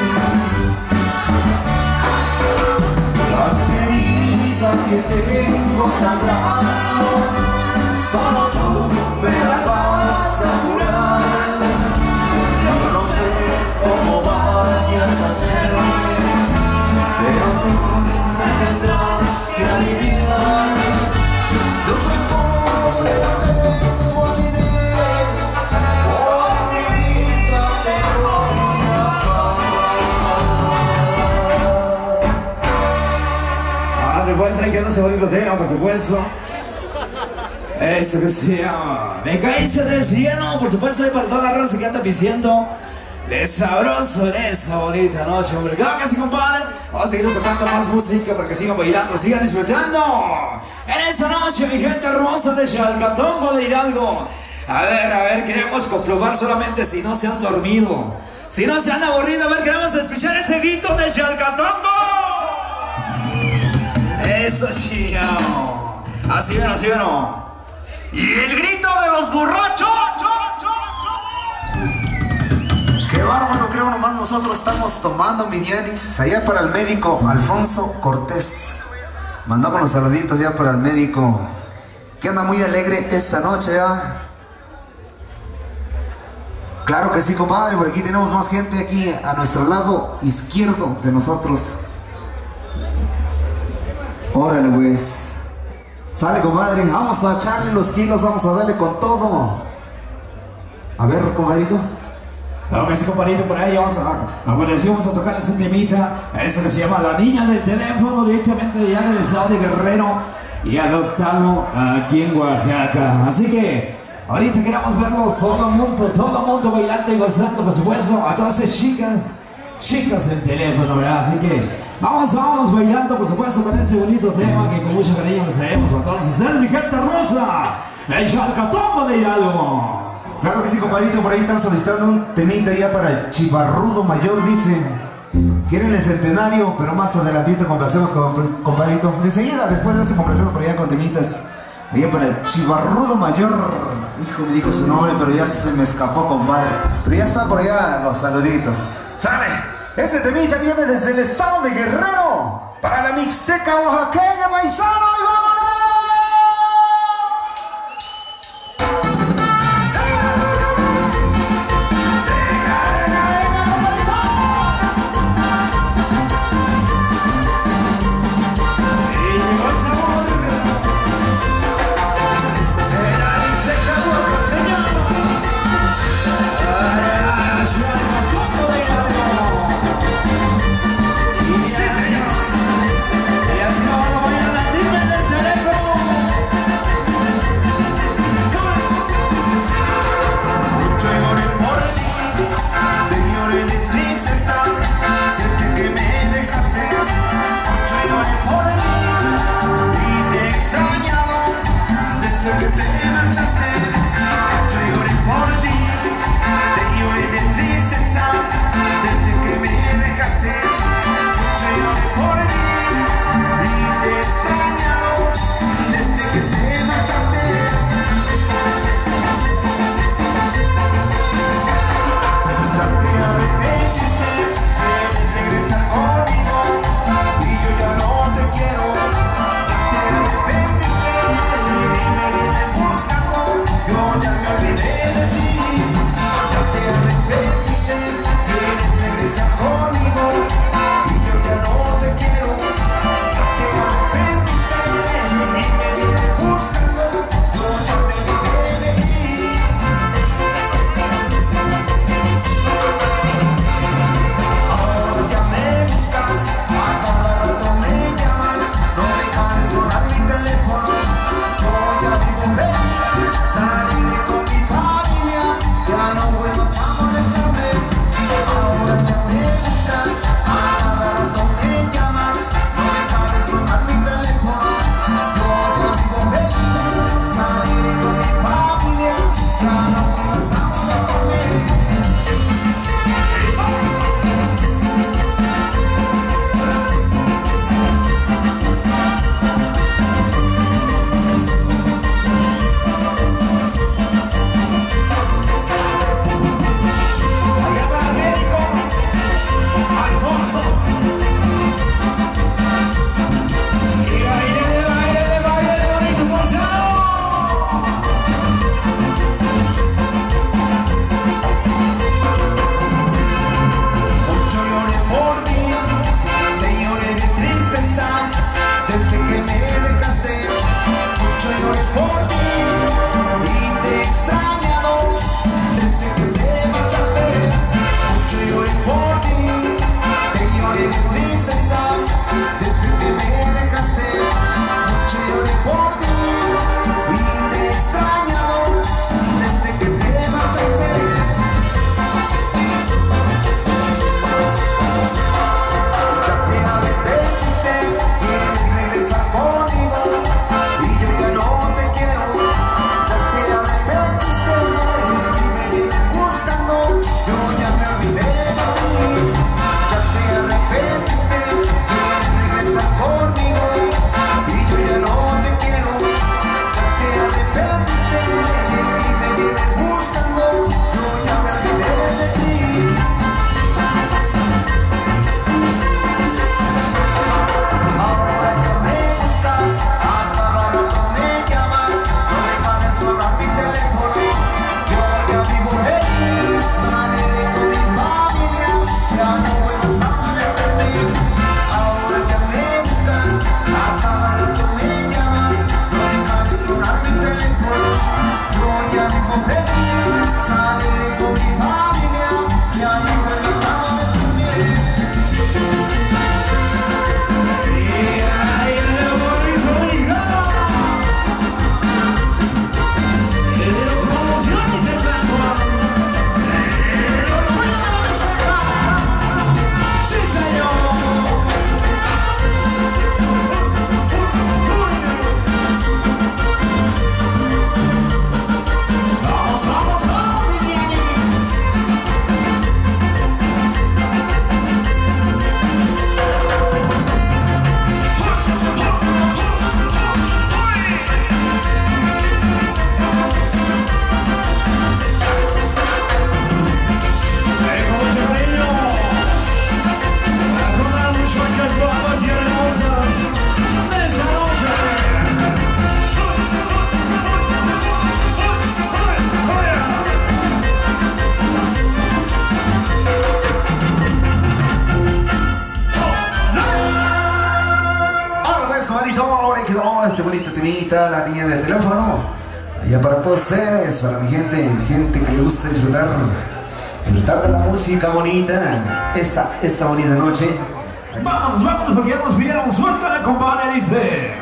Las heridas que tengo sangrando, solo tú me las vas a curar. Yo no sé cómo vayas a hacerme, pero tú me tendrás que aliviar. Yo soy pobre, no tengo dinero, por mi vida te voy a pagar. supuesto, ahí quedó ese bonito tema, por supuesto. Eso que se llama Me caíste del cielo, por supuesto, ahí para toda la raza que anda pisteando. De sabroso en esa bonita noche, hombre. Claro que sí, compadre. Vamos a seguir tocando más música para que sigan bailando, sigan disfrutando. En esta noche, mi gente hermosa de Chalcatongo de Hidalgo. A ver, a ver, queremos comprobar solamente si no se han dormido, si no se han aburrido. A ver, queremos escuchar ese grito de Chalcatongo. Eso, chiao. Así ven, así ven. Y el grito de los borrachos. Qué bárbaro, creo nomás nosotros estamos tomando, mi Dianis. Allá para el médico Alfonso Cortés. Mandamos los saluditos ya para el médico, que anda muy alegre esta noche ya. Claro que sí, compadre, por aquí tenemos más gente aquí a nuestro lado izquierdo de nosotros. Órale pues. Sale, compadre, vamos a echarle los kilos, vamos a darle con todo. A ver, compadrito. Claro que sí, compadrito, por ahí vamos a, a, bueno, sí, vamos a tocarles un temita. Esto que se llama La Niña del Teléfono, directamente de allá del estado de Guerrero y adoptado aquí en Oaxaca. Así que ahorita queremos verlos todo el mundo, todo el mundo bailando y gozando, por supuesto, a todas esas chicas, chicas del teléfono, ¿verdad? Así que vamos, vamos bailando, por supuesto, con este bonito tema que con mucho cariño les traemos a todos ustedes, mi gente hermosa, el Chalcatongo de Hidalgo. Claro que sí, compadrito, por ahí están solicitando un temita ya para el Chivarrudo Mayor, dicen. Quieren el centenario, pero más adelantito complacemos con compadrito. Enseguida, después de este complacemos por allá con temitas. Allá para el Chivarrudo Mayor. Hijo, me dijo su nombre, pero ya se me escapó, compadre. Pero ya están por allá los saluditos. ¿Sabe? Este temita viene desde el estado de Guerrero. Para la Mixteca oaxaqueña, paisano, y vámonos. Sí, señor. Y así nos vamos a bailar la niña del teléfono. bonito temita, la niña del teléfono. Allá para todos ustedes, para mi gente, mi gente que le gusta disfrutar, disfrutar de la música bonita, esta, esta bonita noche. Vámonos, vámonos, porque ya nos vieron. Suéltale, compadre, dice.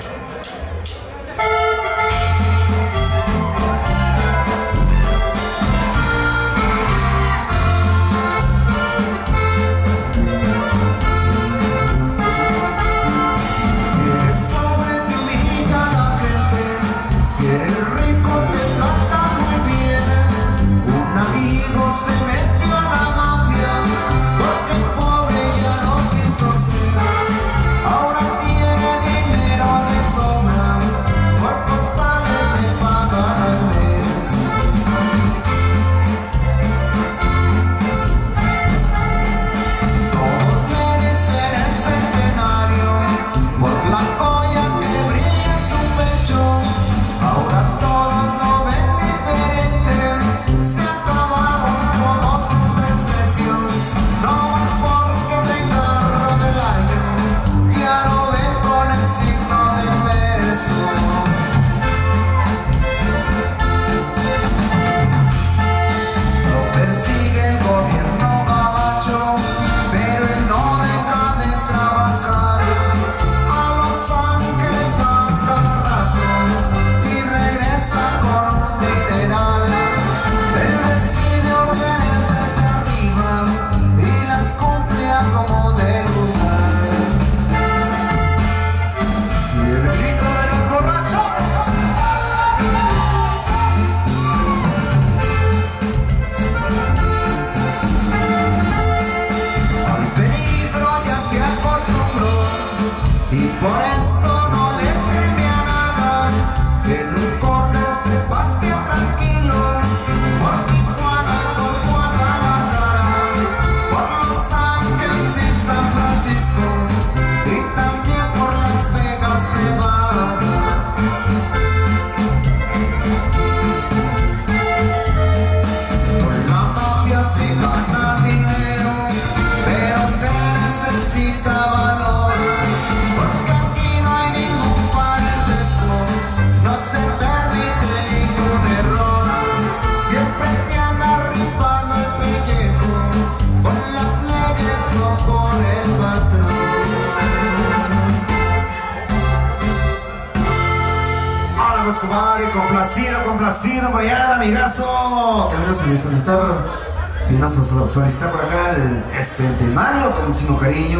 Complacido, complacido por allá, amigazo. Que vino a solicitar, vino a solicitar por acá el, el centenario con muchísimo cariño.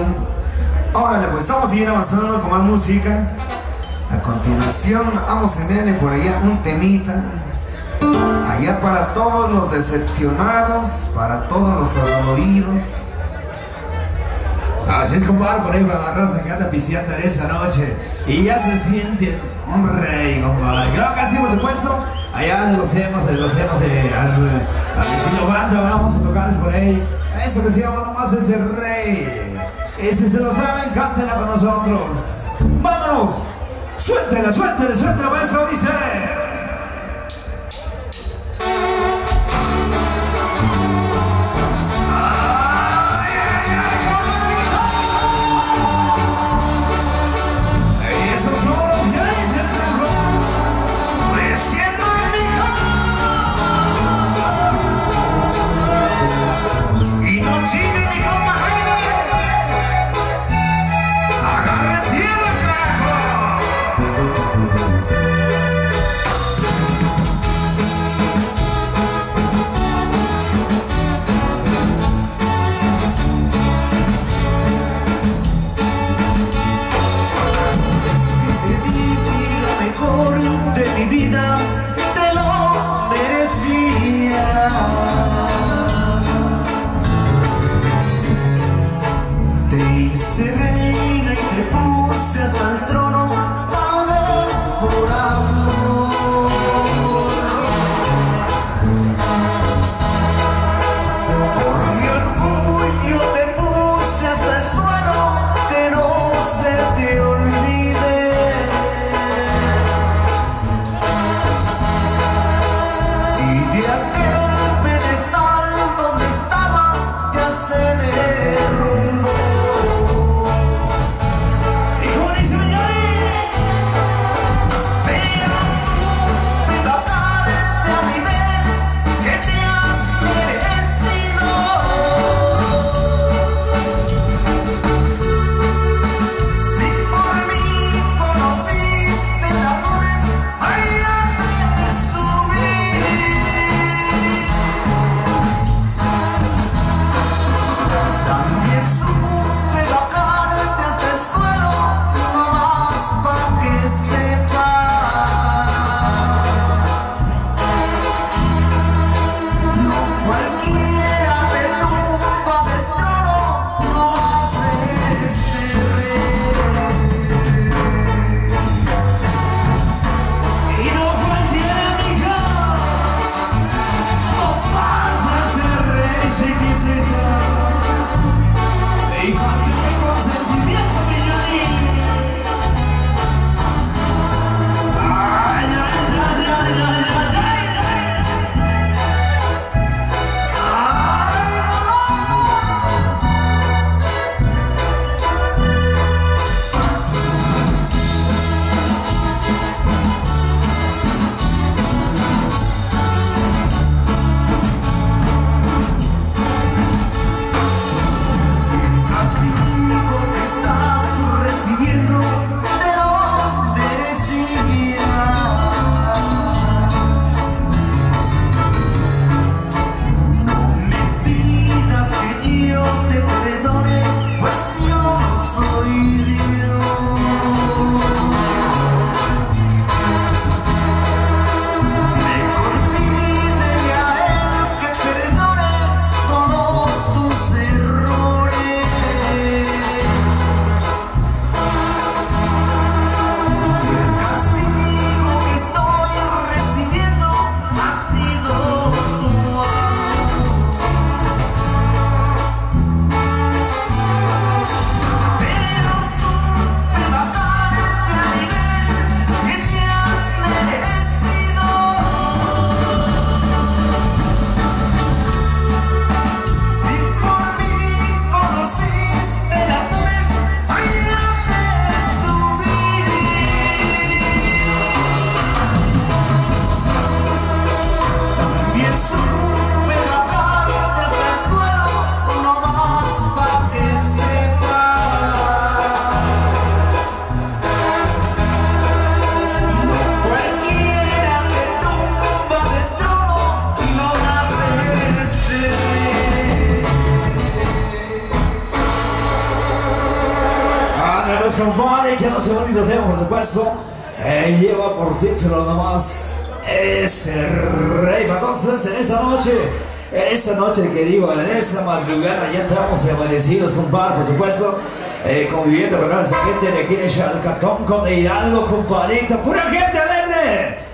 Órale, pues vamos a seguir avanzando con más música. A continuación, vamos a enviarle por allá un temita. Allá para todos los decepcionados, para todos los adoloridos. Así es, compadre, por ahí para la raza que anda pisteando en esta noche. Y ya se siente un rey, compadre. Claro que sí, por supuesto. Allá lo hacemos, lo hacemos eh, al, al vecino banda. Vamos a tocarles por ahí. Eso que se llama nomás ese rey. Ese se lo saben, cántenla con nosotros. ¡Vámonos! ¡Suéltela, suéltela, suéltela, maestro! Dice... Pedestal donde estabas ya se derrumbó. pues compadre, que no se bonito tema, por supuesto. Eh, lleva por título nomás este rey. Entonces, en esta noche, en esta noche que digo, en esta madrugada, ya estamos amanecidos, compadre, por supuesto. Eh, conviviendo con la gente de aquí de Chalcatonco de Hidalgo, compadrito. ¡Pura gente alegre!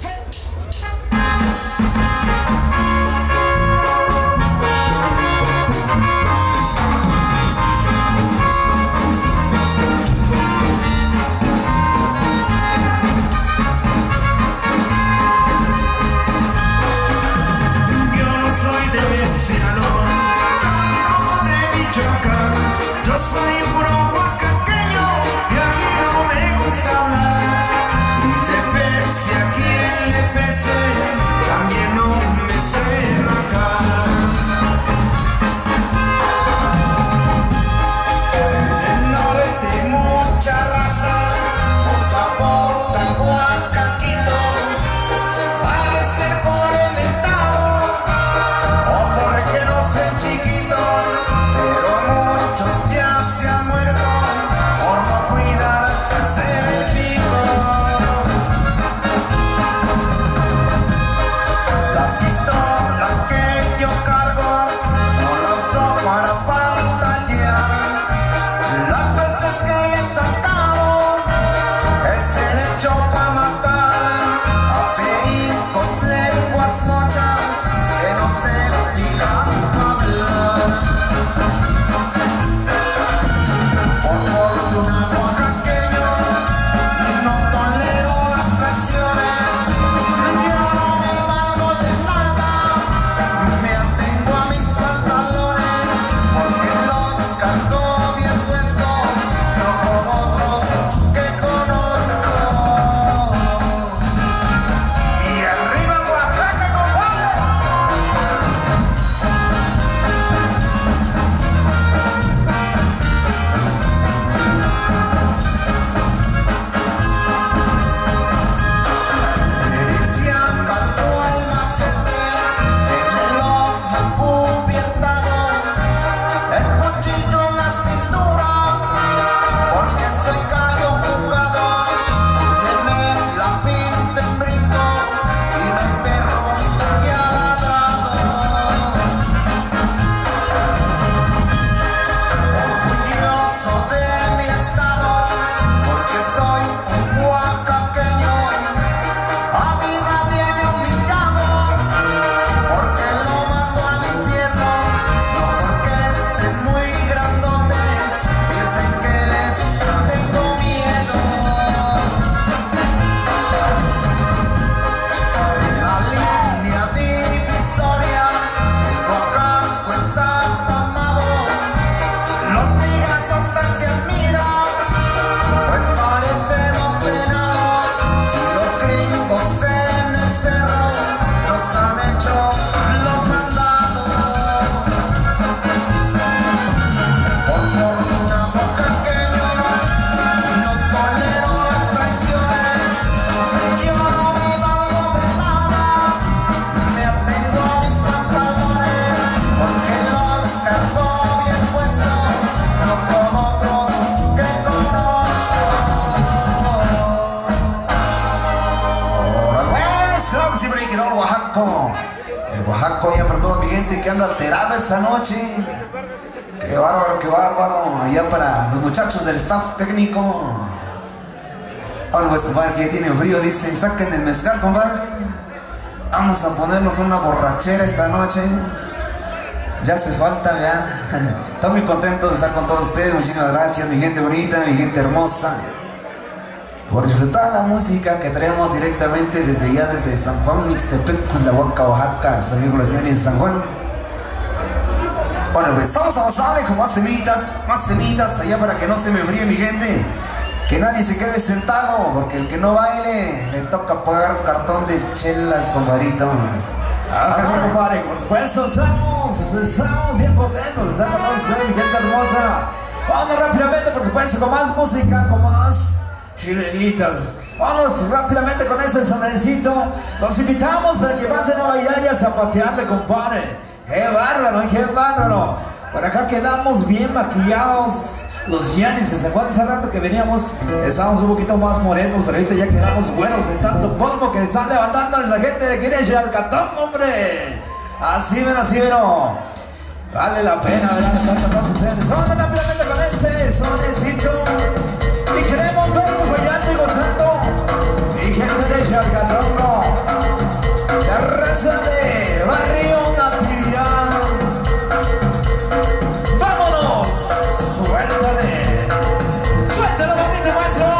Yo soy un puro oaxaqueño y a mí no me gusta hablar. Le pese a quien le pese, también no me sé rajar. En el norte mucha raza nos aportan oaxaquitos, para ser por el estado o porque no sean chiquitos, pero muchos ya se han muerto por no cuidar hacer el pico. La pistola que yo cargo no la uso para pantallar. Las veces que le he sacado es derecho para matar a pericos, lenguas mochas que no se fijan hablar. El Oaxaco, ya para toda mi gente que anda alterada esta noche. Qué bárbaro, qué bárbaro. Allá para los muchachos del staff técnico. Ahora pues, compadre, que ya tiene frío, dicen, saquen el mezcal, compadre. Vamos a ponernos una borrachera esta noche. Ya hace falta, ya. Estoy muy contento de estar con todos ustedes. Muchísimas gracias, mi gente bonita, mi gente hermosa, por disfrutar la música que traemos directamente desde allá, desde San Juan, Mixtepec, Cuslahuaca, Oaxaca, amigos los de San Juan. Bueno, pues vamos a avanzarle con más temitas, más temitas, allá para que no se me enfríe mi gente. Que nadie se quede sentado, porque el que no baile le toca pagar un cartón de chelas, compadrito. Ah, sí, compadre, por supuesto, estamos, estamos bien contentos, estamos con ustedes, mi gente hermosa. Vamos rápidamente, por supuesto, con más música, con más chilenitas. Vamos rápidamente con ese sonecito. Los invitamos para que pasen a bailar y a zapatearle, compadre. ¡Qué bárbaro, qué bárbaro! Por acá quedamos bien maquillados, los Yanis. ¿Se acuerdan hace rato que veníamos? Estábamos un poquito más morenos, pero ahorita ya quedamos buenos de tanto polvo que están levantando esa gente de Quireche al Catón, hombre. Así ven, así ven. Vale la pena, ¿verdad? Estar con todos ustedes. Vamos rápidamente con ese sonecito. Y queremos vernos bailando y gozando. Y gente de Chalcatongo, la raza de Barrio Natividad. ¡Vámonos! ¡Suéltale! ¡Suéltalo, bonito maestro!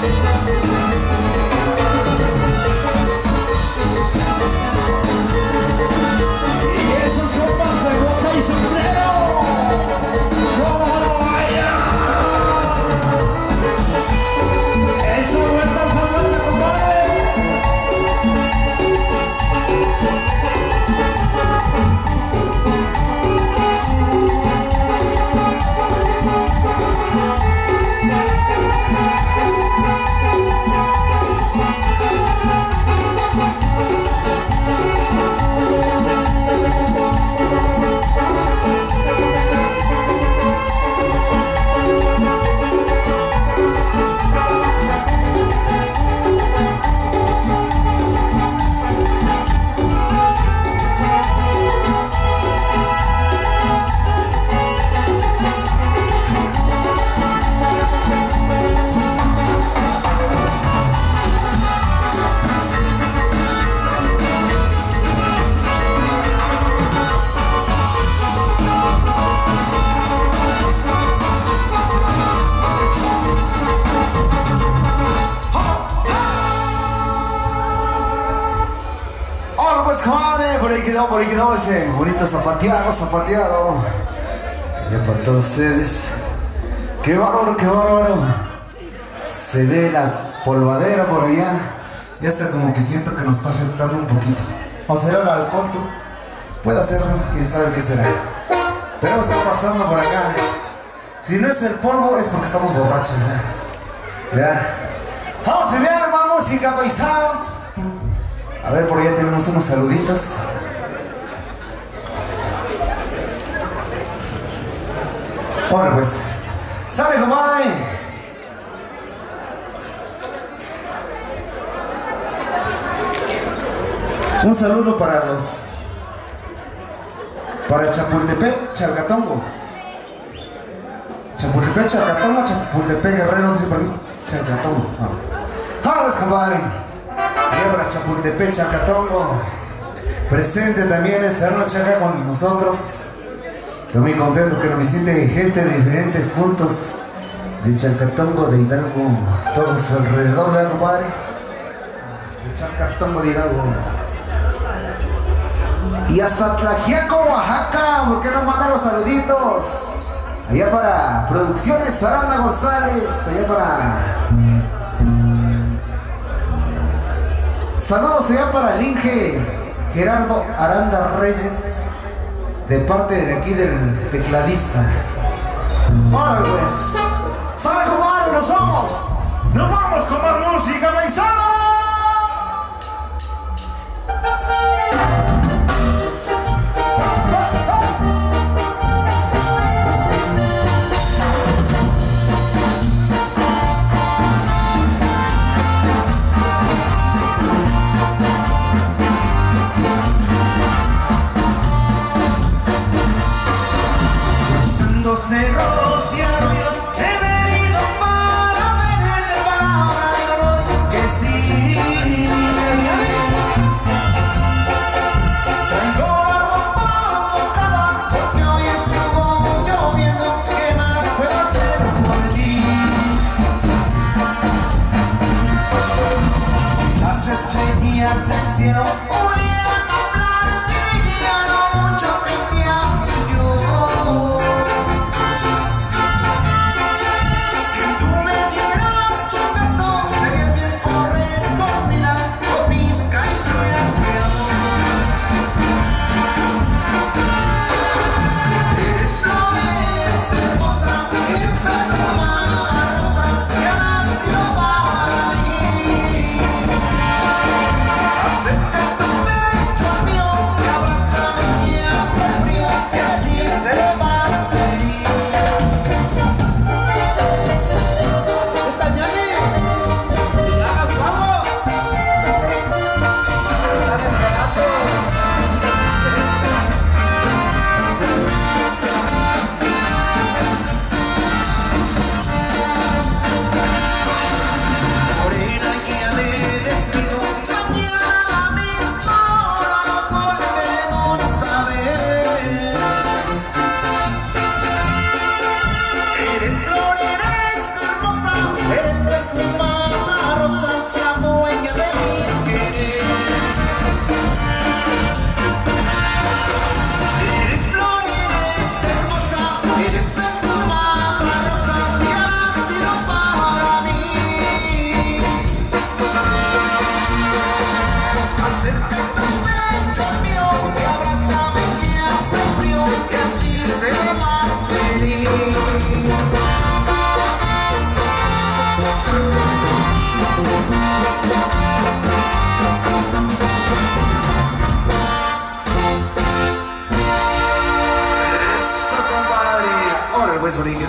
Por ahí quedó, por ahí quedó ese bonito zapateado, zapateado. Ya para todos ustedes. Qué bárbaro, qué bárbaro. Se ve la polvadera por allá. Ya está como que siento que nos está afectando un poquito. O será el alcohol, tú. Puede hacerlo, quién sabe qué será. Pero está pasando por acá. Si no es el polvo, es porque estamos borrachos ya. Ya. Vamos a enviar más música, paisanos. A ver, por allá tenemos unos saluditos. Bueno, pues, sale, compadre. Un saludo para los... Para Chapultepec, Chalcatongo. Chapultepec, Chalcatongo, Chapultepec, Guerrero, dice por aquí. Chalcatongo. Vámonos, compadre. Y para Chapultepec, Chalcatongo. Presente también esta noche acá con nosotros. Estoy muy contentos que nos visite gente de diferentes puntos de Chalcatongo, de Hidalgo, todo su alrededor, ¿verdad, compadre? De Chalcatongo, de Hidalgo. Y hasta Tlaxiaco, Oaxaca, ¿por qué no mandan los saluditos? Allá para Producciones Aranda González, allá para... Saludos allá para el Inge Gerardo Aranda Reyes, de parte de aquí del tecladista. Órale pues, sale compadre, nos vamos, nos vamos con más música, paisano. Cerros y arroyos he venido para pedirte palabra y honor que sí. Traigo la ropa tocada porque hoy estuvo lloviendo. ¿Qué más puedo hacer por ti? Si las estrellas del cielo pudieran hablar, diría no mucho el diablo yo. Acepta Pues, bonito.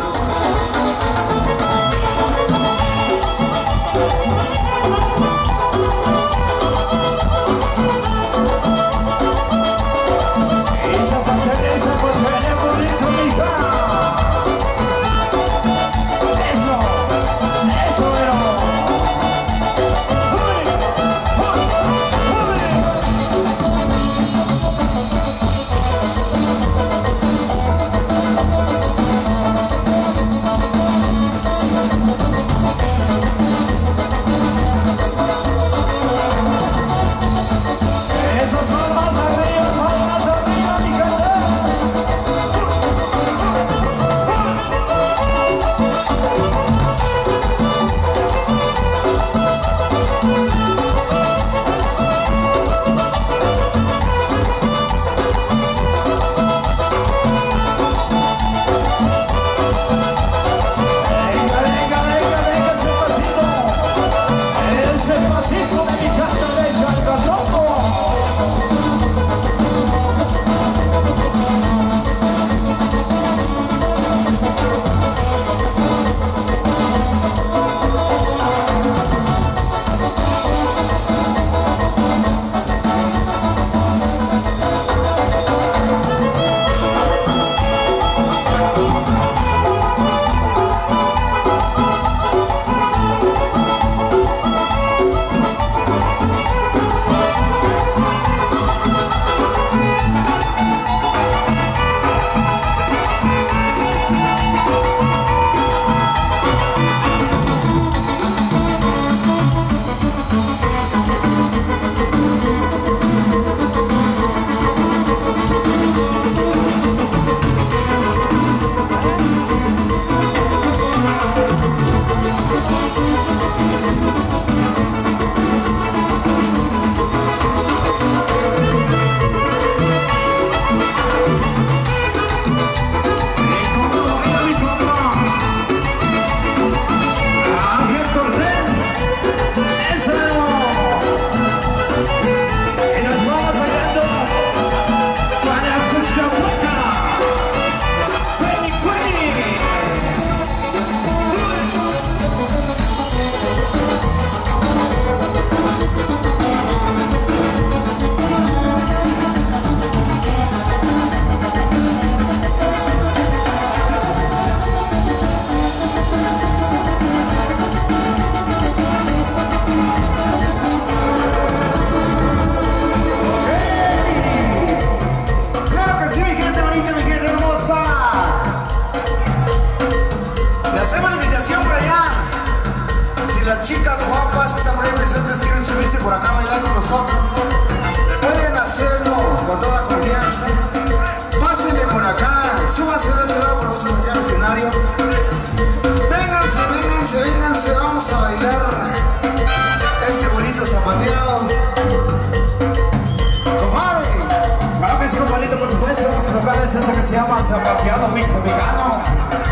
Esto que se llama Zapateado Mexicano.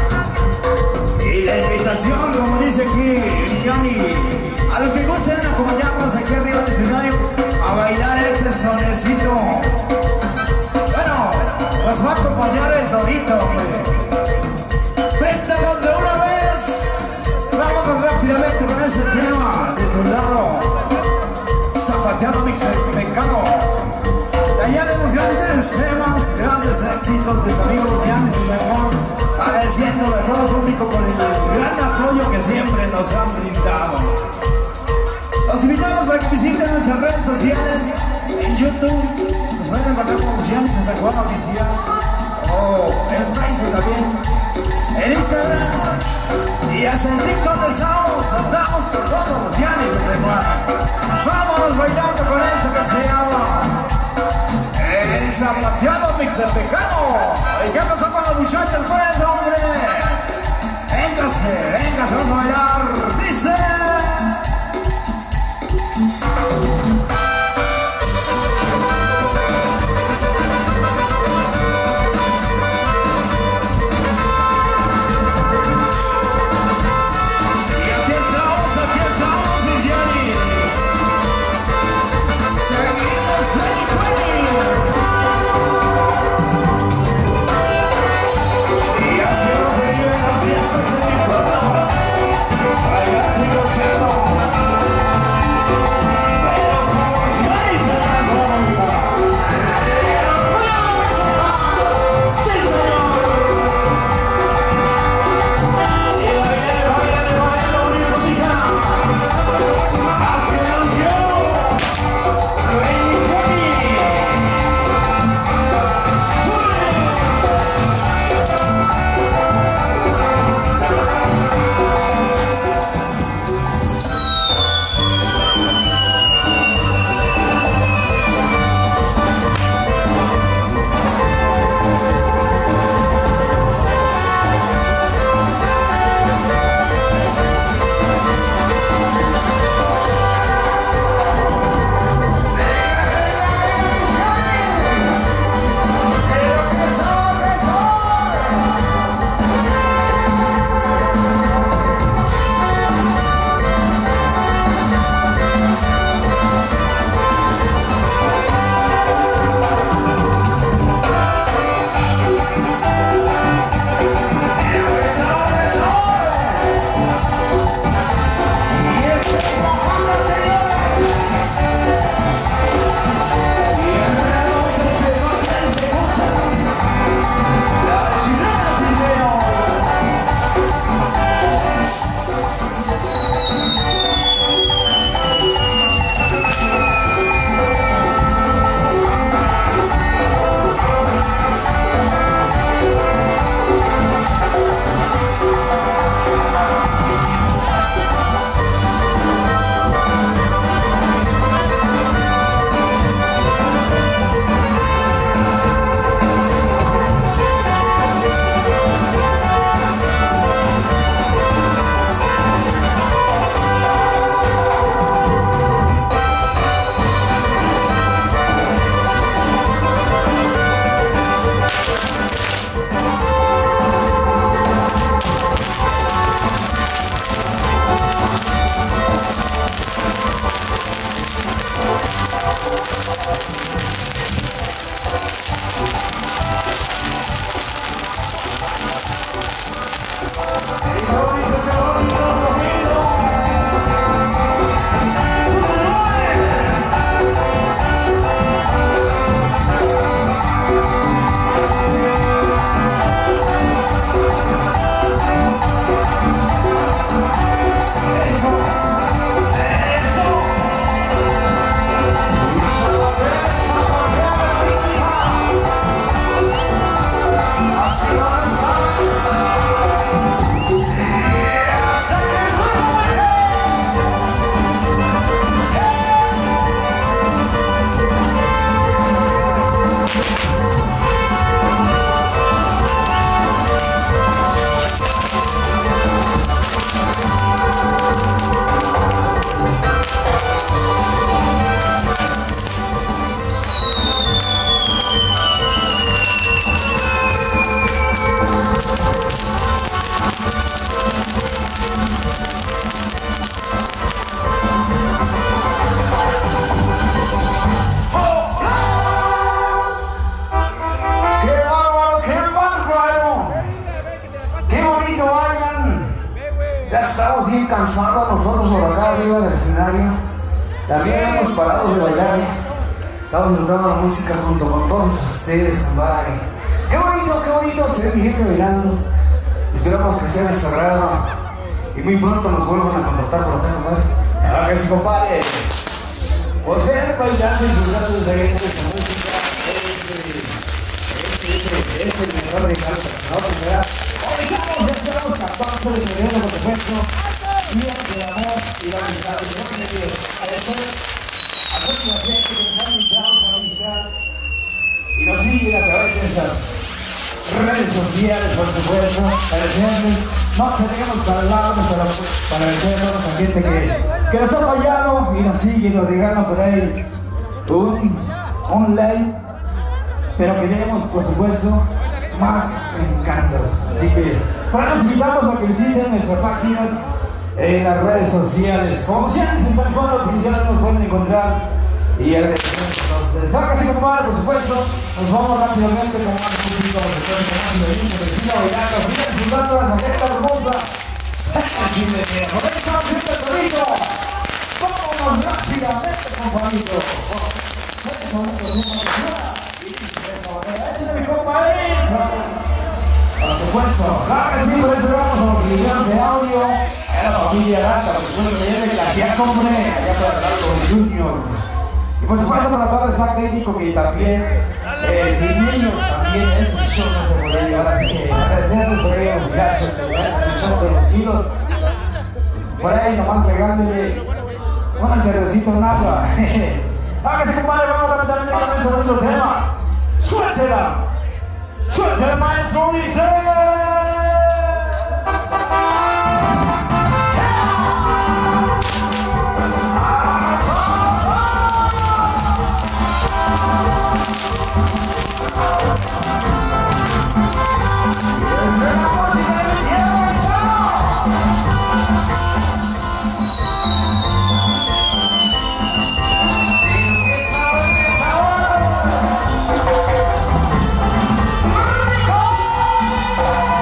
Y la invitación, como dice aquí Johnny, a los que gusten acompañarnos aquí arriba del escenario a bailar este sonecito. Bueno, nos va a acompañar el Dorito, hombre. Préntalos de una vez. Vámonos rápidamente con ese tema de tu lado. Zapateado Mexicano. Allá de los grandes temas, grandes éxitos de sus amigos Yanis y Mejor, agradeciendo a todo el público por el gran apoyo que siempre nos han brindado. Los invitamos para que visiten nuestras redes sociales en YouTube, nos pueden encontrar como Yanis en San Juan Oficial, o en Facebook también, en Instagram, y hasta en TikTok estamos, andamos con todos los Yanis de San Juan. Vámonos bailando con eso que se llama el Zapateado Mexicano. ¿Y qué pasó con los muchachos pues, hombre? Véngase, véngase, vamos a bailar. Dice... Y aquí está. cansados nosotros por acá arriba del escenario. También hemos parado de bailar. Estamos disfrutando la música junto con todos ustedes, compadre. Qué bonito, qué bonito se ve mi gente bailando. Esperamos que sea de su agrado y muy pronto nos vuelvan a contactar por acá, compadre. Claro que sí, compadre. Por ser bailando y disfrutando de esta música es, es, es el mejor regalo que nos da. Hoy estamos, ya estamos catorce de febrero, por supuesto. Día del amor y la amistad. A toda la gente que nos ha invitado para iniciar y nos siguen a través de estas redes sociales, por supuesto, agradecerles. No tenemos para el lado, para, para agradecernos a la gente que, que nos ha apoyado y nos sigue y nos regalan por ahí un, un like, pero queremos, por supuesto, más encantos. Así que, para nos invitamos a que visiten nuestras páginas en las redes sociales. Como siempre, en San Juan Oficial nos pueden encontrar y agradecemos entonces. Ahora que sí, compadre, por supuesto, nos vamos rápidamente con más música, después de más de vino, de siga bailando, siga disfrutando de la saqueta hermosa. Chile, por ahí estamos viendo el perrito. Vámonos rápidamente, compadrito. Eso, eso, mi compadrito. Por supuesto, claro que sí, por eso vamos a los videos de audio. A la familia Lata, por supuesto, que viene la tía Combre, allá para hablar con Junior. Y por supuesto, para todo el staff técnico que también, eh, sin niños, también es un show que se puede llevar. Así que agradecerles por ello, muchachos, el show de los hilos. Por ahí nomás regálenle una cervecita en agua. Ah, que sí, compadre, vamos a lamentablemente con el segundo tema. ¡Suéltela! ¡Suéltela, maestro! ¡Dice! ¡Vamos!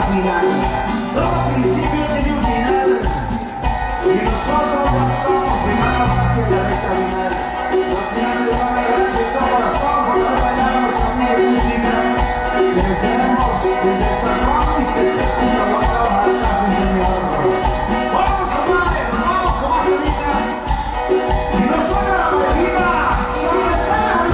final. Todo principio tiene un final. Y nosotros ya estamos llegando hacia la recta final. Los señores de la gracia de todo corazón por haber bailado nuestra música. Que deseamos el desarrollo y se presenta a trabajar casi, Señor. Vamos a madre, vamos con más amigas. Y nos suena la orejita. ¡Sale, sale,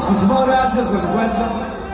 Muchísimas gracias, por supuesto.